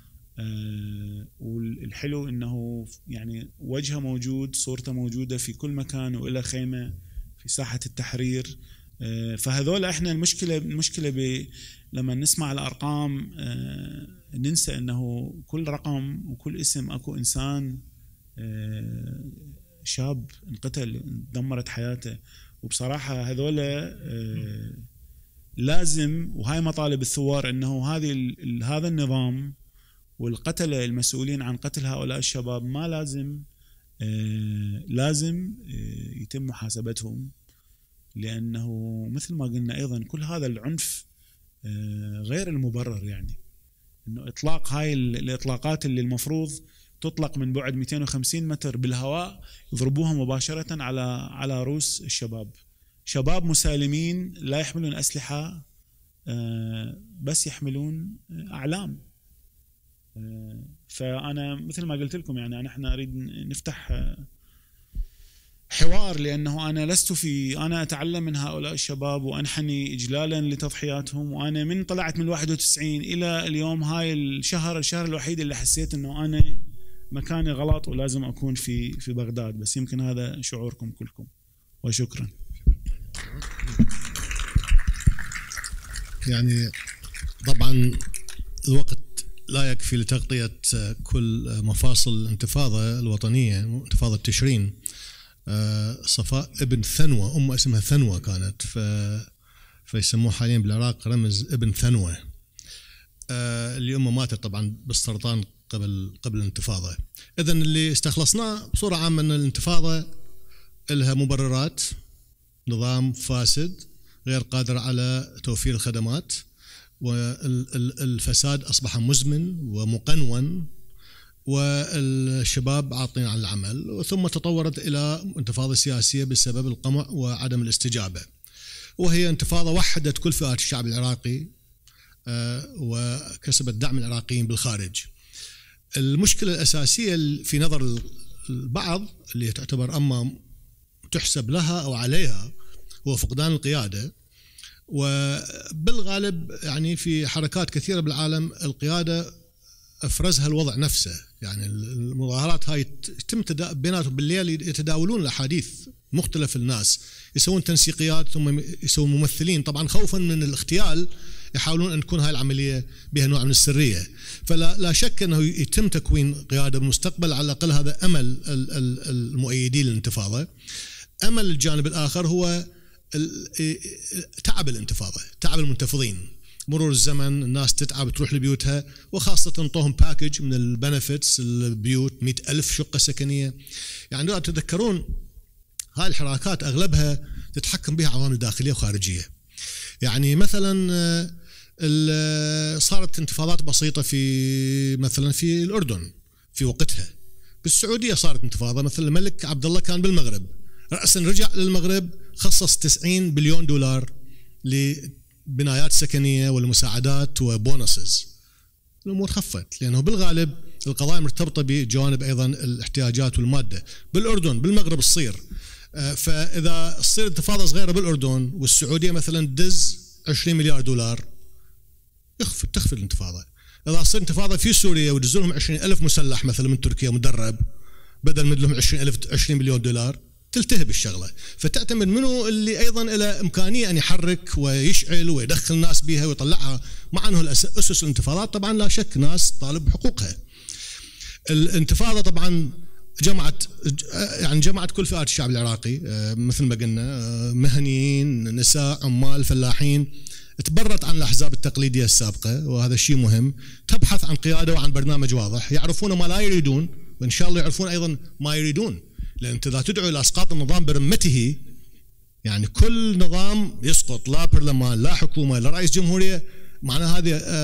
والحلو أنه يعني وجهه موجود، صورته موجودة في كل مكان، وإلى خيمة في ساحة التحرير. فهذول احنا المشكلة المشكلة ب لما نسمع الأرقام ننسى أنه كل رقم وكل اسم أكو إنسان شاب انقتل، دمرت حياته. وبصراحة هذول لازم، وهاي مطالب الثوار، أنه هذه هذا النظام والقتلة المسؤولين عن قتل هؤلاء الشباب ما لازم لازم يتم محاسبتهم، لأنه مثل ما قلنا أيضا كل هذا العنف غير المبرر. يعني إنه إطلاق هاي الإطلاقات اللي المفروض تطلق من بعد مئتين وخمسين متر بالهواء يضربوها مباشرة على على رؤوس الشباب، شباب مسالمين لا يحملون أسلحة بس يحملون أعلام. فأنا مثل ما قلت لكم يعني نحن نريد نفتح حوار، لأنه أنا لست في أنا أتعلم من هؤلاء الشباب وأنحني إجلالا لتضحياتهم. وأنا من طلعت من واحد وتسعين إلى اليوم هاي الشهر الشهر الوحيد اللي حسيت أنه أنا مكاني غلط ولازم أكون في في بغداد. بس يمكن هذا شعوركم كلكم، وشكرا. يعني طبعا الوقت لا يكفي لتغطية كل مفاصل الانتفاضة الوطنية، انتفاضة تشرين. صفاء ابن ثنوة، أم اسمها ثنوة كانت، ف... فيسموه حاليا بالعراق رمز ابن ثنوة. اللي أمه ماتت طبعا بالسرطان قبل قبل الانتفاضة. إذن اللي استخلصناه بصورة عامة أن الانتفاضة لها مبررات، نظام فاسد غير قادر على توفير الخدمات، والفساد أصبح مزمن ومقنون، والشباب عاطلين عن العمل، ثم تطورت إلى انتفاضة سياسية بسبب القمع وعدم الاستجابة. وهي انتفاضة وحدت كل فئات الشعب العراقي وكسبت دعم العراقيين بالخارج. المشكلة الأساسية في نظر البعض اللي تعتبر أما تحسب لها أو عليها هو فقدان القيادة. وبالغالب يعني في حركات كثيرة بالعالم القيادة أفرزها الوضع نفسه. يعني المظاهرات هاي يتم بيناتهم بالليل يتداولون الأحاديث، مختلف الناس يسوون تنسيقيات ثم يسوون ممثلين، طبعا خوفا من الاغتيال يحاولون أن تكون هاي العملية بها نوع من السرية. فلا لا شك أنه يتم تكوين قيادة بالمستقبل، على الأقل هذا أمل المؤيدين للانتفاضة. أمل الجانب الآخر هو تعب الانتفاضة، تعب المنتفضين. مرور الزمن الناس تتعب تروح لبيوتها، وخاصة انطوهم باكج من البنفتس، البيوت مئة ألف شقة سكنية. يعني تتذكرون هاي الحراكات أغلبها تتحكم بها عوامل داخلية وخارجية. يعني مثلا صارت انتفاضات بسيطة في مثلا في الأردن في وقتها، بالسعودية صارت انتفاضة. مثلا الملك عبد الله كان بالمغرب، رأسا رجع للمغرب خصص تسعين بليون دولار لبنايات سكنية والمساعدات وبونسز. الأمور خفت، لأنه بالغالب القضايا مرتبطة بجوانب أيضا الاحتياجات والمادة. بالأردن بالمغرب تصير، فإذا تصير انتفاضة صغيرة بالأردن والسعودية مثلا دز عشرين مليار دولار يخفت تخفت الانتفاضة. إذا تصير انتفاضة في سوريا ودزوا لهم عشرين ألف مسلح مثلا من تركيا مدرب، بدل من لهم عشرين ألف عشرين مليون دولار، تلتهب الشغلة. فتعتمد منه اللي أيضا له إمكانية أن يحرك ويشعل ويدخل الناس بها ويطلعها. مع أنه أسس الانتفاضات طبعا لا شك ناس طالب بحقوقها. الانتفاضة طبعا جمعت يعني جمعت كل فئات الشعب العراقي، مثل ما قلنا مهنيين، نساء، عمال، فلاحين. تبرت عن الأحزاب التقليدية السابقة، وهذا الشيء مهم. تبحث عن قيادة وعن برنامج واضح، يعرفون ما لا يريدون، وإن شاء الله يعرفون أيضا ما يريدون. لأن أنت إذا تدعو إلى إسقاط النظام برمته، يعني كل نظام يسقط، لا برلمان لا حكومة لا رئيس جمهورية، معنى هذه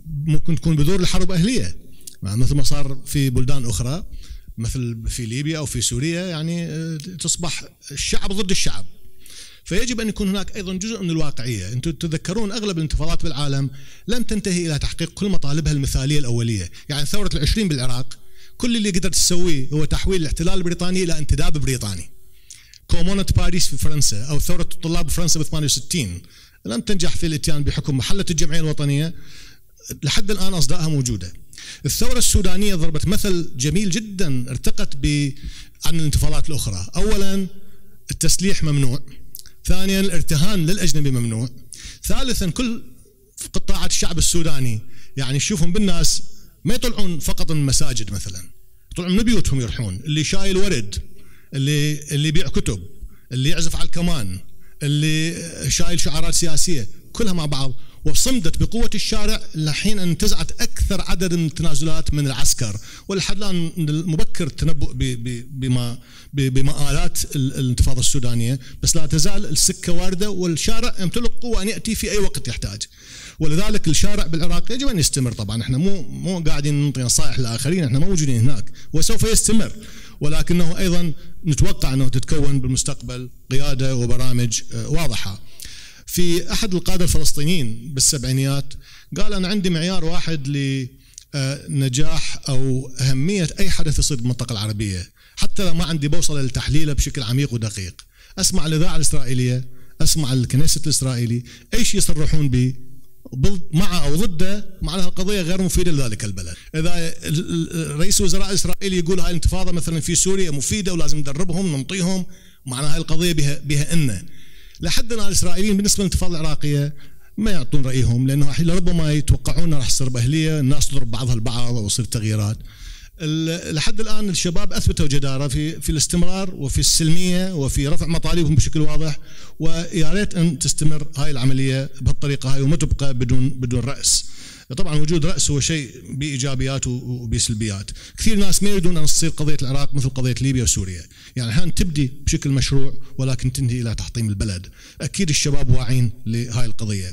ممكن تكون بذور الحرب أهلية مثل ما صار في بلدان أخرى مثل في ليبيا أو في سوريا، يعني تصبح الشعب ضد الشعب. فيجب أن يكون هناك أيضا جزء من الواقعية. أنتم تتذكرون أغلب الانتفاضات بالعالم لم تنتهي إلى تحقيق كل مطالبها المثالية الأولية. يعني ثورة العشرين بالعراق كل اللي قدرت تسويه هو تحويل الاحتلال البريطاني إلى انتداب بريطاني. كومونة باريس في فرنسا أو ثورة الطلاب في فرنسا ب ثمانية وستين لم تنجح في الاتيان بحكم محلة الجمعية الوطنية، لحد الآن أصداءها موجودة. الثورة السودانية ضربت مثل جميل جدا ارتقت ب عن الانتفاضات الأخرى. أولا التسليح ممنوع، ثانيا الارتهان للأجنبي ممنوع، ثالثا كل قطاعات الشعب السوداني يعني تشوفهم بالناس ما يطلعون فقط من المساجد، مثلا يطلعون من بيوتهم يروحون، اللي شايل ورد، اللي اللي يبيع كتب، اللي يعزف على الكمان، اللي شايل شعارات سياسية، كلها مع بعض وصمدت بقوة الشارع لحين انتزعت أكثر عدد من التنازلات من العسكر. ولحد الآن مبكر التنبؤ بما بمآلات الانتفاضة السودانية، بس لا تزال السكة واردة والشارع يمتلك قوة أن يأتي في أي وقت يحتاج. ولذلك الشارع بالعراق يجب أن يستمر. طبعا احنا مو مو قاعدين نعطي نصائح للآخرين، احنا موجودين هناك وسوف يستمر، ولكنه أيضا نتوقع أنه تتكون بالمستقبل قيادة وبرامج واضحة. في أحد القادة الفلسطينيين بالسبعينيات قال أنا عندي معيار واحد لنجاح أو أهمية أي حدث يصير بالمنطقة العربية، حتى لو ما عندي بوصل لتحليله بشكل عميق ودقيق. أسمع الإذاعة الإسرائيلية، أسمع الكنيست الإسرائيلي، أي شيء يصرحون به مع أو ضده معناها القضية غير مفيدة لذلك البلد. إذا رئيس وزراء الإسرائيلي يقول هاي الانتفاضة مثلا في سوريا مفيدة ولازم ندربهم ننطيهم، معناها هاي القضية بها بها إنه لحد الآن الإسرائيليين بالنسبة للانتفاضة العراقية ما يعطون رأيهم، لأنه ربما يتوقعون راح تصير أهلية، الناس تضرب بعضها البعض أو يصير تغييرات. لحد الآن الشباب أثبتوا جدارة في في الاستمرار وفي السلمية وفي رفع مطالبهم بشكل واضح، ويا ريت أن تستمر هاي العملية بهالطريقة هاي وما تبقى بدون بدون رأس. طبعا وجود رأس هو شيء بإيجابيات وبسلبيات. كثير ناس ما يريدون أن تصير قضية العراق مثل قضية ليبيا وسوريا، يعني الحين تبدي بشكل مشروع ولكن تنتهي إلى تحطيم البلد. أكيد الشباب واعين لهاي القضية.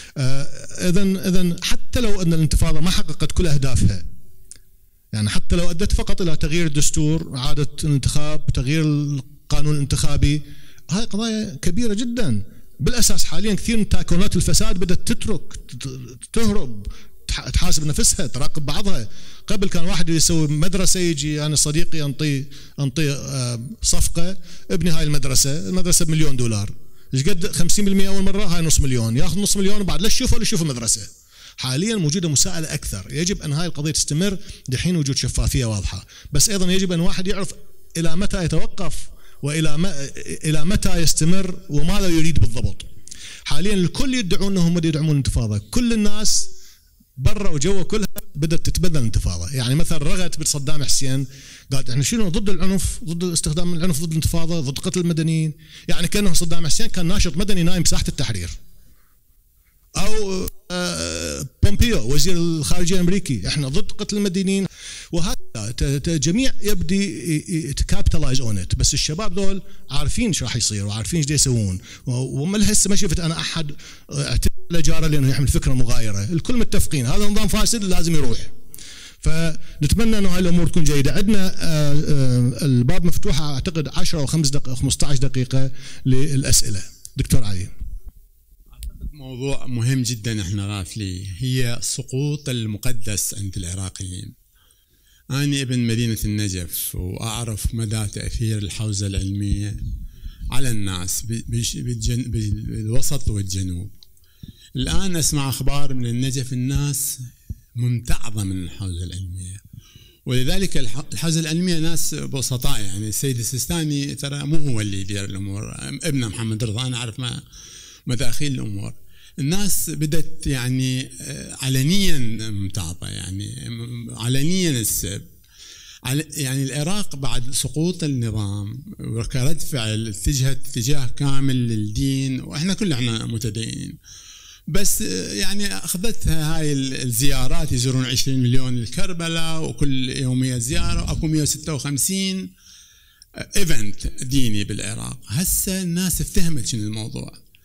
إذن إذن حتى لو أن الانتفاضة ما حققت كل أهدافها، يعني حتى لو أدت فقط إلى تغيير الدستور، إعادة الانتخاب، تغيير القانون الانتخابي، هاي قضايا كبيرة جدا. بالأساس حاليا كثير من تاكونات الفساد بدأت تترك تهرب، تحاسب نفسها، تراقب بعضها. قبل كان واحد يسوي مدرسة يجي أنا صديقي أنطي أنطي صفقة ابني هاي المدرسة، المدرسة بمليون دولار، إيش قد خمسين بالمئة أول مرة هاي نص مليون، ياخذ نص مليون وبعد لا تشوفه ولا تشوف المدرسة. حاليا موجودة مساءلة أكثر، يجب أن هاي القضية تستمر دحين وجود شفافية واضحة، بس أيضا يجب أن واحد يعرف إلى متى يتوقف وإلى ما إلى متى يستمر وماذا يريد بالضبط. حاليا الكل يدعون أنهم يدعمون الانتفاضة، كل الناس برا وجوا كلها بدأت تتبنى الانتفاضة. يعني مثلا رغت بصدام حسين قالت احنا شنو ضد العنف، ضد استخدام العنف، ضد الانتفاضة، ضد قتل المدنيين. يعني كأنه صدام حسين كان ناشط مدني نايم بساحة التحرير. أو بومبيو وزير الخارجية الأمريكي احنا ضد قتل المدنيين. وهذا جميع يبدي تكابيتالايز اون ات، بس الشباب ذول عارفين ايش راح يصير وعارفين ايش يسوون، وما لهسه ما شفت انا احد اعتبر له جاره لانه يحمل فكره مغايره، الكل متفقين هذا نظام فاسد لازم يروح. فنتمنى انه هاي الامور تكون جيده. عندنا الباب مفتوح اعتقد عشرة او خمسة عشر دقيقه للاسئله. دكتور علي. موضوع مهم جدا احنا غافلين، هي سقوط المقدس عند العراقيين. أنا ابن مدينة النجف وأعرف مدى تأثير الحوزة العلمية على الناس بالوسط والجنوب. الآن أسمع أخبار من النجف الناس ممتعضة من الحوزة العلمية، ولذلك الحوزة العلمية ناس بسطاء. يعني السيد السيستاني ترى مو هو اللي يدير الأمور، ابن محمد رضا، أنا أعرف ما مداخيل الأمور. الناس بدت يعني علنيا ممتعضة، يعني علنيا السب. يعني العراق بعد سقوط النظام وكرد فعل اتجهت اتجاه كامل للدين، واحنا كلنا متدينين، بس يعني اخذتها هاي الزيارات، يزورون عشرين مليون لكربلاء وكل يومية زيارة، اكو مئة وستة وخمسين ايفنت ديني بالعراق. هسه الناس افتهمت شنو الموضوع.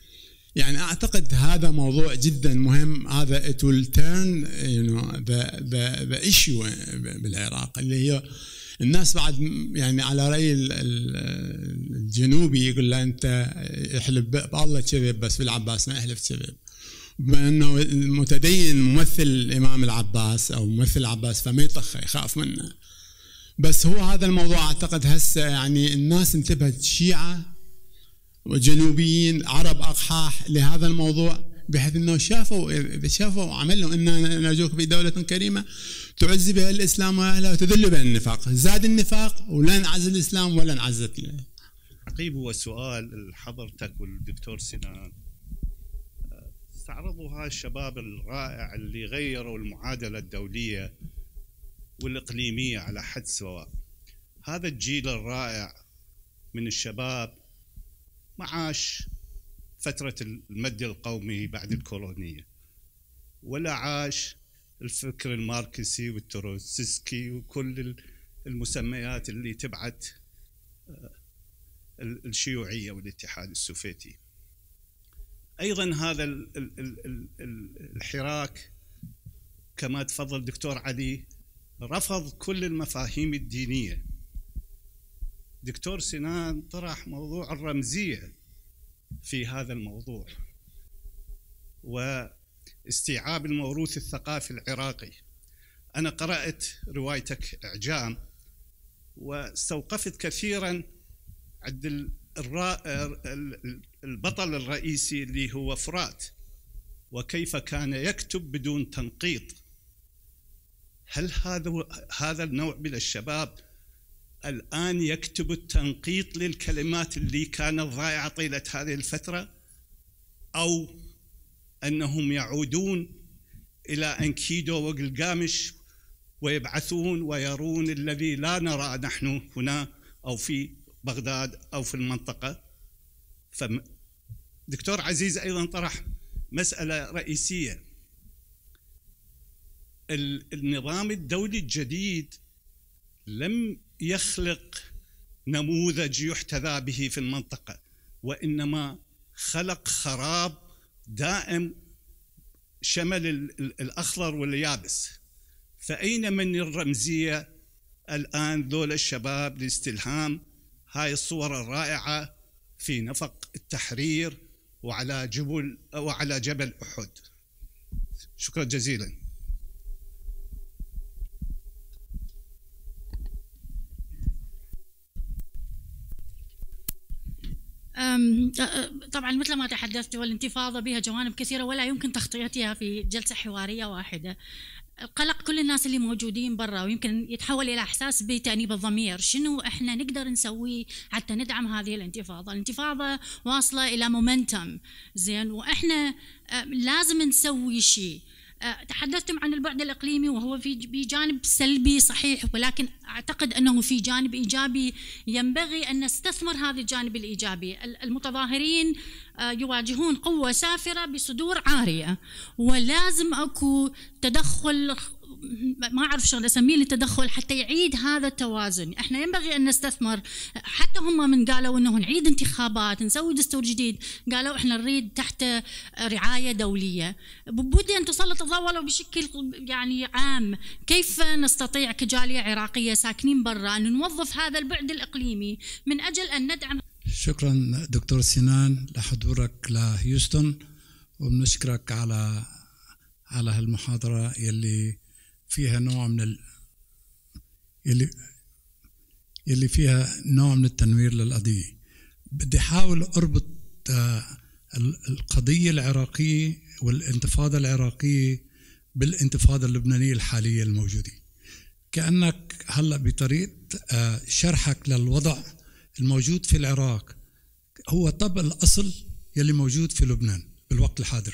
يعني اعتقد هذا موضوع جدا مهم. هذا it will turn you know the the the issue بالعراق، اللي هي الناس بعد يعني على رأي الجنوبي يقول له انت احلف بالله كذب بس بالعباس ما احلف كذب، بما انه المتدين ممثل الامام العباس او ممثل العباس فما يطخ يخاف منه. بس هو هذا الموضوع اعتقد هسه يعني الناس انتبهت، شيعة وجنوبيين عرب اقحاح لهذا الموضوع، بحيث انه شافوا اذا شافوا عملوا ان نرجوك في دوله كريمه تعز بها الاسلام واهله وتذل بها النفاق، زاد النفاق ولا نعز الاسلام ولا نعزت له. عقيب هو سؤال حضرتك والدكتور سنان، استعرضوا هاي الشباب الرائع اللي غيروا المعادله الدوليه والاقليميه على حد سواء. هذا الجيل الرائع من الشباب ما عاش فترة المد القومي بعد الكولونية، ولا عاش الفكر الماركسي والتروتسكي وكل المسميات اللي تبعت الشيوعية والاتحاد السوفيتي. أيضا هذا الحراك كما تفضل دكتور علي رفض كل المفاهيم الدينية. دكتور سنان طرح موضوع الرمزية في هذا الموضوع واستيعاب الموروث الثقافي العراقي. أنا قرأت روايتك إعجام واستوقفت كثيرا عند البطل الرئيسي اللي هو فرات، وكيف كان يكتب بدون تنقيط. هل هذا هذا النوع من الشباب الآن يكتب التنقيط للكلمات اللي كانت ضائعة طيلة هذه الفترة، أو أنهم يعودون إلى أنكيدو وقلقامش ويبعثون ويرون الذي لا نرى نحن هنا أو في بغداد أو في المنطقة؟ فدكتور عزيز أيضا طرح مسألة رئيسية، النظام الدولي الجديد لم يخلق نموذج يحتذى به في المنطقة، وإنما خلق خراب دائم شمل الأخضر واليابس. فأين من الرمزية الآن ذول الشباب لاستلهام هاي الصور الرائعة في نفق التحرير وعلى جبل وعلى جبل أحد؟ شكرا جزيلا. طبعا مثل ما تحدثت، والانتفاضة بها جوانب كثيرة ولا يمكن تغطيتها في جلسة حوارية واحدة. قلق كل الناس اللي موجودين برا، ويمكن يتحول إلى إحساس بتأنيب الضمير. شنو إحنا نقدر نسوي حتى ندعم هذه الانتفاضة؟ الانتفاضة واصلة إلى مومنتم زين، وإحنا لازم نسوي شيء. تحدثتم عن البعد الإقليمي وهو في بجانب سلبي صحيح، ولكن أعتقد أنه في جانب إيجابي ينبغي أن نستثمر هذا الجانب الإيجابي. المتظاهرين يواجهون قوة سافرة بصدور عارية، ولازم أكو تدخل، ما أعرف شو أسميه التدخل، حتى يعيد هذا التوازن. إحنا ينبغي أن نستثمر. حتى هم من قالوا إنه نعيد انتخابات، نسوي دستور جديد، قالوا إحنا نريد تحت رعاية دولية. بدي أن تسلط الضوء ولو بشكل يعني عام، كيف نستطيع كجالية عراقية ساكنين برا أن نوظف هذا البعد الإقليمي من أجل أن ندعم. شكرا دكتور سنان لحضورك لهيوستن، وبنشكرك على على هالمحاضرة يلي فيها نوع من ال... يلي يلي فيها نوع من التنوير للقضية. بدي أحاول أربط القضية العراقية والانتفاضة العراقية بالانتفاضة اللبنانية الحالية الموجودة. كأنك هلأ بطريقة شرحك للوضع الموجود في العراق هو طبع الأصل يلي موجود في لبنان بالوقت الحاضر.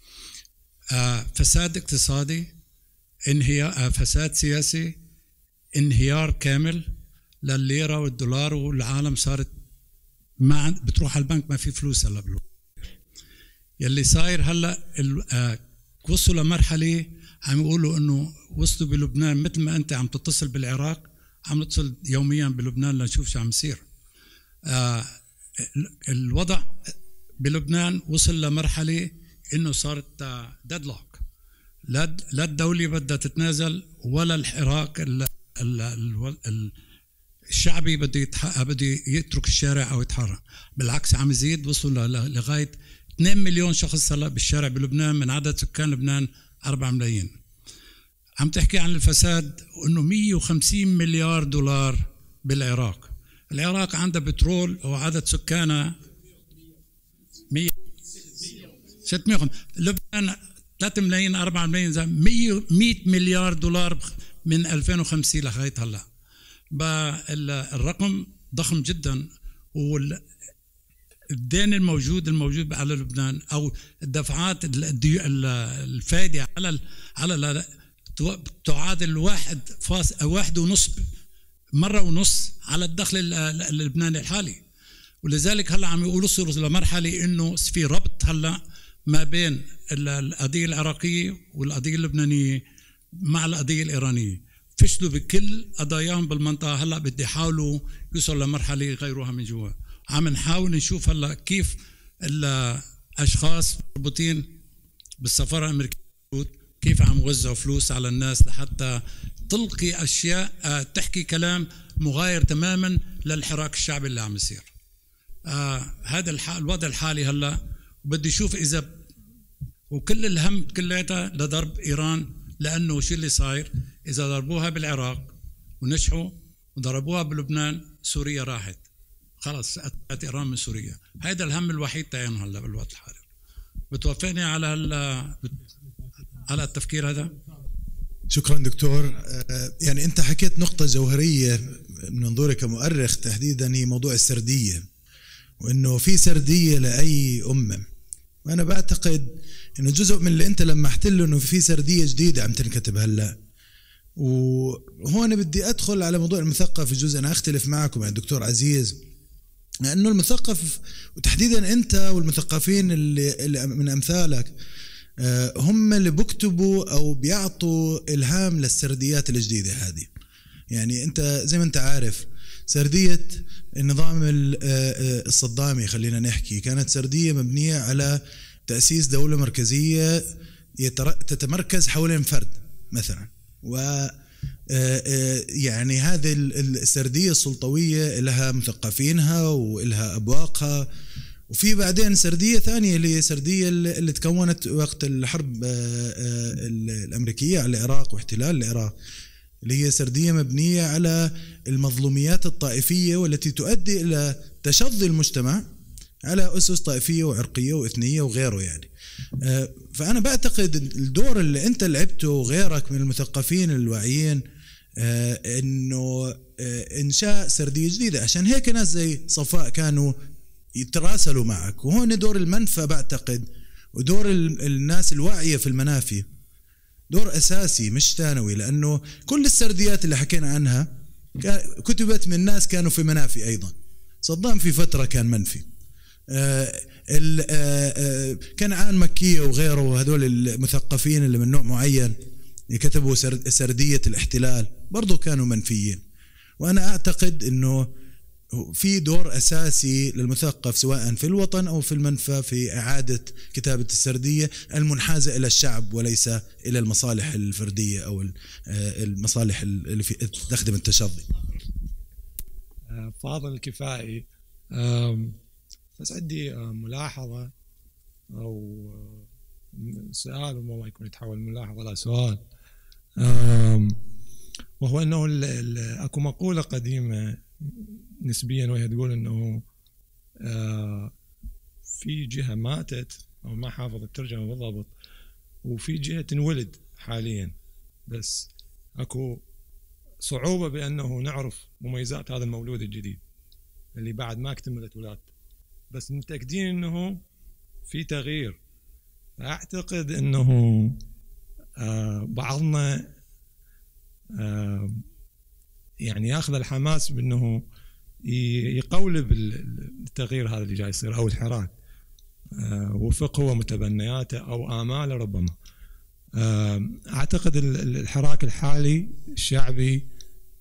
فساد اقتصادي، انهيار، فساد سياسي، انهيار كامل للليرة والدولار، والعالم صارت ما بتروح على البنك ما في فلوس. هلا يلي صاير هلا وصلوا لمرحلة عم يقولوا انه وصلوا بلبنان مثل ما انت عم تتصل بالعراق عم نتصل يوميا بلبنان لنشوف شو عم يصير. الوضع بلبنان وصل لمرحلة إنه صارت ديدلوك، لا لا الدولة بدها تتنازل ولا الحراك ال ال ال الشعبي بده يتحقق بده يترك الشارع أو يتحرك. بالعكس عم يزيد، وصلوا لغاية اثنين مليون شخص هلا بالشارع بلبنان من عدد سكان لبنان أربعة ملايين. عم تحكي عن الفساد وإنه مية وخمسين مليار دولار بالعراق. العراق عندها بترول وعدد سكانها مية ستمية وخمسين، لبنان ثلاثة ملايين أربعة ملايين، مية مليار دولار من ألفين وخمسة لغاية هلا. الرقم ضخم جدا. والدين الموجود الموجود على لبنان او الدفعات الفائده على على تعادل واحد فاص واحد ونص مره ونص على الدخل اللبناني الحالي. ولذلك هلا عم يقولوا صاروا لمرحله انه في ربط هلا ما بين القضيه العراقيه والقضيه اللبنانيه مع القضيه الايرانيه. فشلوا بكل قضاياهم بالمنطقه، هلا بدي يحاولوا يوصلوا لمرحله يغيروها من جوا. عم نحاول نشوف هلا كيف الاشخاص مربوطين بالسفاره الامريكيه كيف عم يوزعوا فلوس على الناس لحتى تلقي اشياء تحكي كلام مغاير تماما للحراك الشعبي اللي عم يصير. آه هذا الوضع الحالي هلا، وبدي اشوف اذا وكل الهم كلياتها لضرب ايران، لانه شو اللي صاير اذا ضربوها بالعراق ونجحوا وضربوها بلبنان سوريا راحت خلص، أتت إيران من سوريا. هذا الهم الوحيد تاعنا هلا بالوقت الحالي. بتوافقني على على التفكير هذا؟ شكرا دكتور. يعني أنت حكيت نقطة جوهرية من منظورك كمؤرخ تحديدا، هي موضوع السردية، وإنه في سردية لأي أمة. وأنا بعتقد إنه جزء من اللي أنت لمحت له إنه في سردية جديدة عم تنكتب هلا. وهون بدي أدخل على موضوع المثقف. الجزء أنا أختلف معكم مع الدكتور عزيز، لأنه المثقف وتحديدا أنت والمثقفين اللي, اللي من أمثالك هم اللي بكتبوا أو بيعطوا إلهام للسرديات الجديدة هذه. يعني أنت زي ما أنت عارف سردية النظام الصدامي خلينا نحكي كانت سردية مبنية على تأسيس دولة مركزية تتمركز حول فرد مثلا، و يعني هذه السردية السلطوية لها مثقفينها ولها أبواقها. وفي بعدين سردية ثانية اللي هي سردية اللي تكونت وقت الحرب الأمريكية على العراق واحتلال العراق، اللي هي سردية مبنية على المظلوميات الطائفية والتي تؤدي إلى تشظي المجتمع على أسس طائفية وعرقية وإثنية وغيره. يعني فأنا بعتقد الدور اللي أنت لعبته وغيرك من المثقفين الواعيين إنه إنشاء سردية جديدة. عشان هيك ناس زي صفاء كانوا يتراسلوا معك، وهون دور المنفى بعتقد ودور الناس الواعية في المنافي دور أساسي مش ثانوي، لأنه كل السرديات اللي حكينا عنها كتبت من ناس كانوا في منافي أيضا. صدام في فترة كان منفي، آه آه كنعان مكية وغيره، وهذول المثقفين اللي من نوع معين يكتبوا سردية الاحتلال برضو كانوا منفيين. وأنا أعتقد أنه في دور أساسي للمثقف سواء في الوطن أو في المنفى في إعادة كتابة السردية المنحازة إلى الشعب وليس إلى المصالح الفردية أو المصالح اللي تخدم التشظي. فاضل الكفائي، بس عندي ملاحظة أو سؤال وما يكون يتحول ملاحظة لا سؤال، وهو أنه أكو مقولة قديمة نسبيا وهي تقول أنه في جهة ماتت أو ما حافظ الترجمة بالضبط، وفي جهة تنولد حاليا، بس أكو صعوبة بأنه نعرف مميزات هذا المولود الجديد اللي بعد ما اكتملت ولادته، بس متأكدين أنه في تغيير. أعتقد أنه بعضنا يعني ياخذ الحماس بأنه يقولب التغيير هذا اللي جاي يصير أو الحراك، وفق هو متبنياته أو آماله ربما. أعتقد الحراك الحالي الشعبي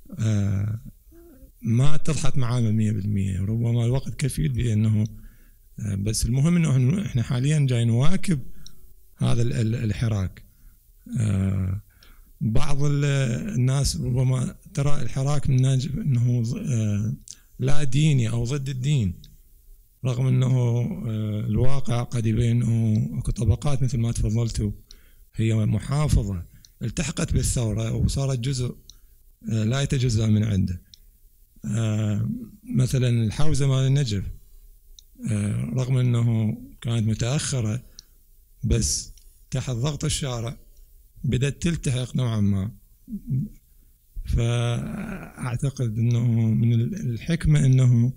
ما تضحك معاه مية بالمية، ربما الوقت كفيل بأنه بس المهم انه احنا حاليا جاي نواكب هذا الحراك. بعض الناس ربما ترى الحراك من انه لا ديني او ضد الدين، رغم انه الواقع قد يبين انه اكو طبقات مثل ما تفضلتوا هي محافظه التحقت بالثوره وصارت جزء لا يتجزأ من عنده. مثلا الحوزه مال النجف رغم انه كانت متاخره بس تحت ضغط الشارع بدأت تلتحق نوعا ما. فأعتقد أنه من الحكمة أنه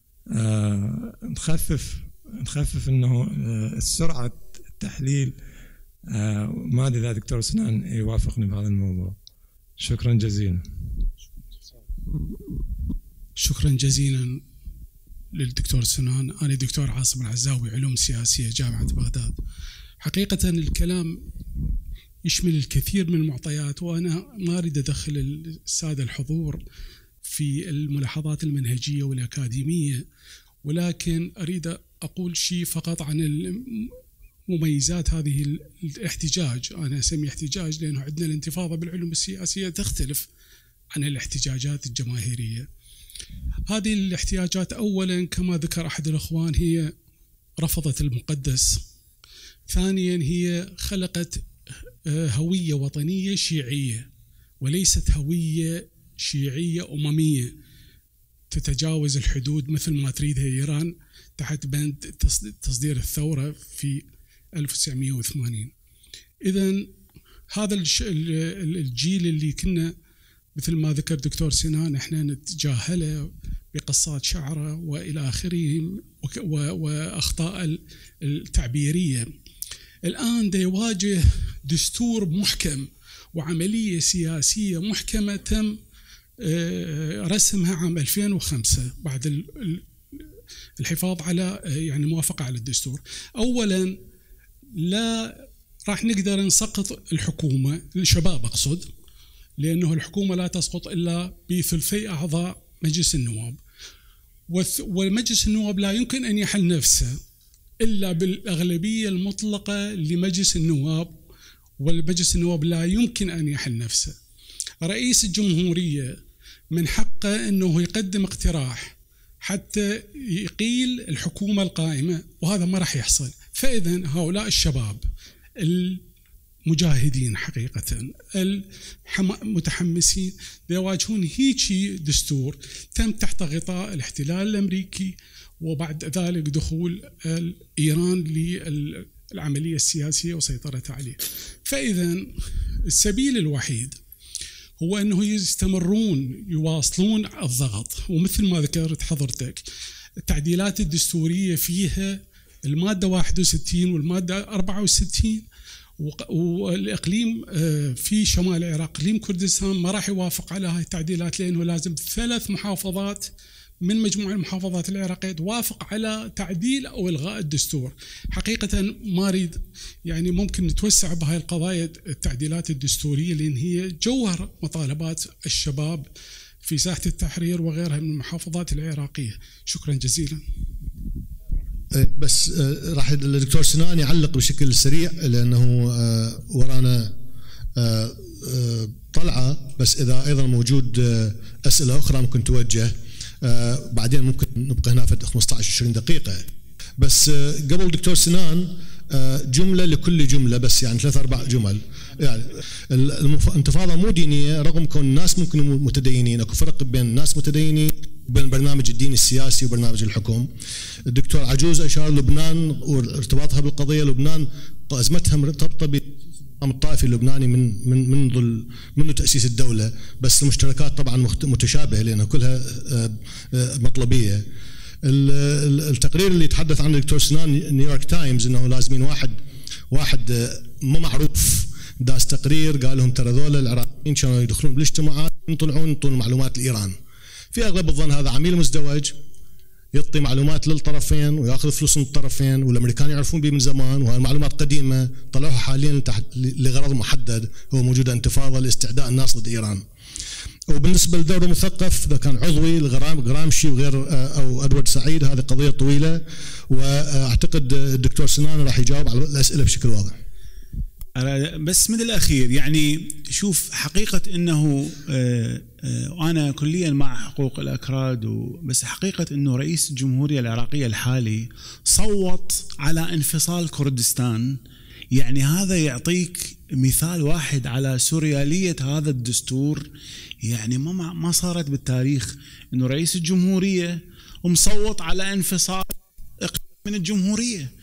نخفف نخفف أنه السرعة التحليل. ما أدري إذا دكتور سنان يوافقني بهذا الموضوع. شكرا جزيلا. شكرا جزيلا للدكتور سنان. أنا دكتور عاصم العزاوي، علوم سياسية، جامعة بغداد. حقيقة الكلام يشمل الكثير من المعطيات، وأنا ما أريد أدخل السادة الحضور في الملاحظات المنهجية والأكاديمية، ولكن أريد أقول شيء فقط عن مميزات هذه الاحتجاج. أنا أسمي احتجاج لأنه عندنا الانتفاضة بالعلوم السياسية تختلف عن الاحتجاجات الجماهيرية. هذه الاحتجاجات أولا كما ذكر أحد الأخوان هي رفضت المقدس، ثانيا هي خلقت هوية وطنية شيعية وليست هوية شيعية أممية تتجاوز الحدود مثل ما تريدها إيران تحت بند تصدير الثورة في ألف وتسعمئة وثمانين. إذن هذا الجيل اللي كنا مثل ما ذكر دكتور سنان احنا نتجاهله بقصات شعره وإلى آخره وأخطاء التعبيرية، الآن دا يواجه دستور محكم وعملية سياسية محكمة تم رسمها عام ألفين وخمسة بعد الحفاظ على يعني موافقة على الدستور. أولا لا راح نقدر نسقط الحكومة، الشباب أقصد، لأنه الحكومة لا تسقط إلا بثلثي أعضاء مجلس النواب، ومجلس النواب لا يمكن أن يحل نفسه إلا بالأغلبية المطلقة لمجلس النواب، والمجلس النواب لا يمكن أن يحل نفسه. رئيس الجمهورية من حقه أنه يقدم اقتراح حتى يقيل الحكومة القائمة، وهذا ما راح يحصل. فإذا هؤلاء الشباب المجاهدين حقيقة المتحمسين يواجهون هيك دستور تم تحت غطاء الاحتلال الأمريكي، وبعد ذلك دخول إيران للعملية السياسية وسيطرتها عليه. فإذا السبيل الوحيد هو أنه يستمرون يواصلون الضغط، ومثل ما ذكرت حضرتك التعديلات الدستورية فيها المادة واحد وستين والمادة أربعة وستين، والإقليم في شمال العراق إقليم كردستان ما راح يوافق على هاي التعديلات، لأنه لازم ثلاث محافظات من مجموع المحافظات العراقية توافق على تعديل أو إلغاء الدستور. حقيقة ما أريد يعني ممكن نتوسع بهاي القضايا التعديلات الدستورية، لأن هي جوهر مطالبات الشباب في ساحة التحرير وغيرها من المحافظات العراقية. شكرا جزيلا. بس راح الدكتور سنان يعلق بشكل سريع لأنه ورانا طلعة، بس إذا أيضا موجود أسئلة أخرى ممكن توجه بعدين، ممكن نبقى هنا في خمسة عشر عشرين دقيقة. بس قبل دكتور سنان جملة لكل جملة، بس يعني ثلاث أربع جمل. يعني الانتفاضة مو دينية رغم كون الناس ممكن متدينين، اكو فرق بين الناس متدينين بين برنامج الدين السياسي وبرنامج الحكم. الدكتور عجوز أشار لبنان وارتباطها بالقضية، لبنان أزمتها مرتبطة بالنظام الطائفي اللبناني من من منذ منذ تأسيس الدولة، بس المشتركات طبعا متشابهة لأنها كلها مطلبية. التقرير اللي يتحدث عنه الدكتور سنان نيويورك تايمز انه لازمين واحد واحد ما معروف داس تقرير قال لهم ترى ذول العراقيين كانوا يدخلون بالاجتماعات يطلعون ينطون معلومات لايران. في اغلب الظن هذا عميل مزدوج يعطي معلومات للطرفين وياخذ فلوس من الطرفين، والامريكان يعرفون به من زمان، وهذه المعلومات قديمه طلعوها حاليا لغرض محدد هو موجوده انتفاضه لاستعداء الناس ضد ايران. وبالنسبه لدور المثقف اذا كان عضوي الغرام غرامشي وغير او ادوارد سعيد، هذه قضيه طويله، واعتقد الدكتور سنان راح يجاوب على الاسئله بشكل واضح. بس من الاخير يعني شوف حقيقه انه انا كليا مع حقوق الاكراد، بس حقيقه انه رئيس الجمهوريه العراقيه الحالي صوت على انفصال كردستان، يعني هذا يعطيك مثال واحد على سورياليه هذا الدستور. يعني ما ما صارت بالتاريخ انه رئيس الجمهوريه ومصوت على انفصال من الجمهوريه.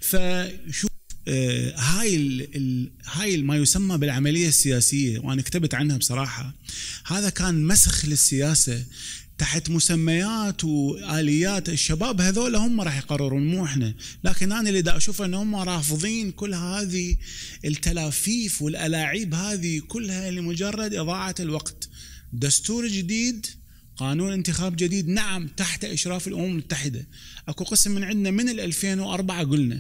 فشوف آه هاي ال هاي ما يسمى بالعمليه السياسيه، وانا كتبت عنها بصراحه، هذا كان مسخ للسياسه تحت مسميات واليات. الشباب هذول هم راح يقررون مو احنا، لكن انا اللي دا اشوف ان هم رافضين كل هذه التلافيف والالاعيب هذه كلها لمجرد اضاعه الوقت. دستور جديد، قانون انتخاب جديد، نعم تحت اشراف الامم المتحده. اكو قسم من عندنا من ألفين وأربعة قلنا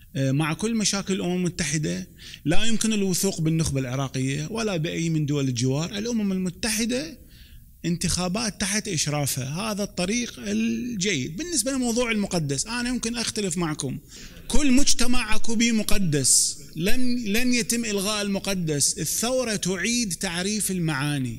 مع كل مشاكل الامم المتحده لا يمكن الوثوق بالنخبه العراقيه ولا باي من دول الجوار. الامم المتحده انتخابات تحت إشرافها، هذا الطريق الجيد. بالنسبة لموضوع المقدس أنا يمكن أختلف معكم، كل مجتمع أكو بيه مقدس، لن, لن يتم إلغاء المقدس. الثورة تعيد تعريف المعاني،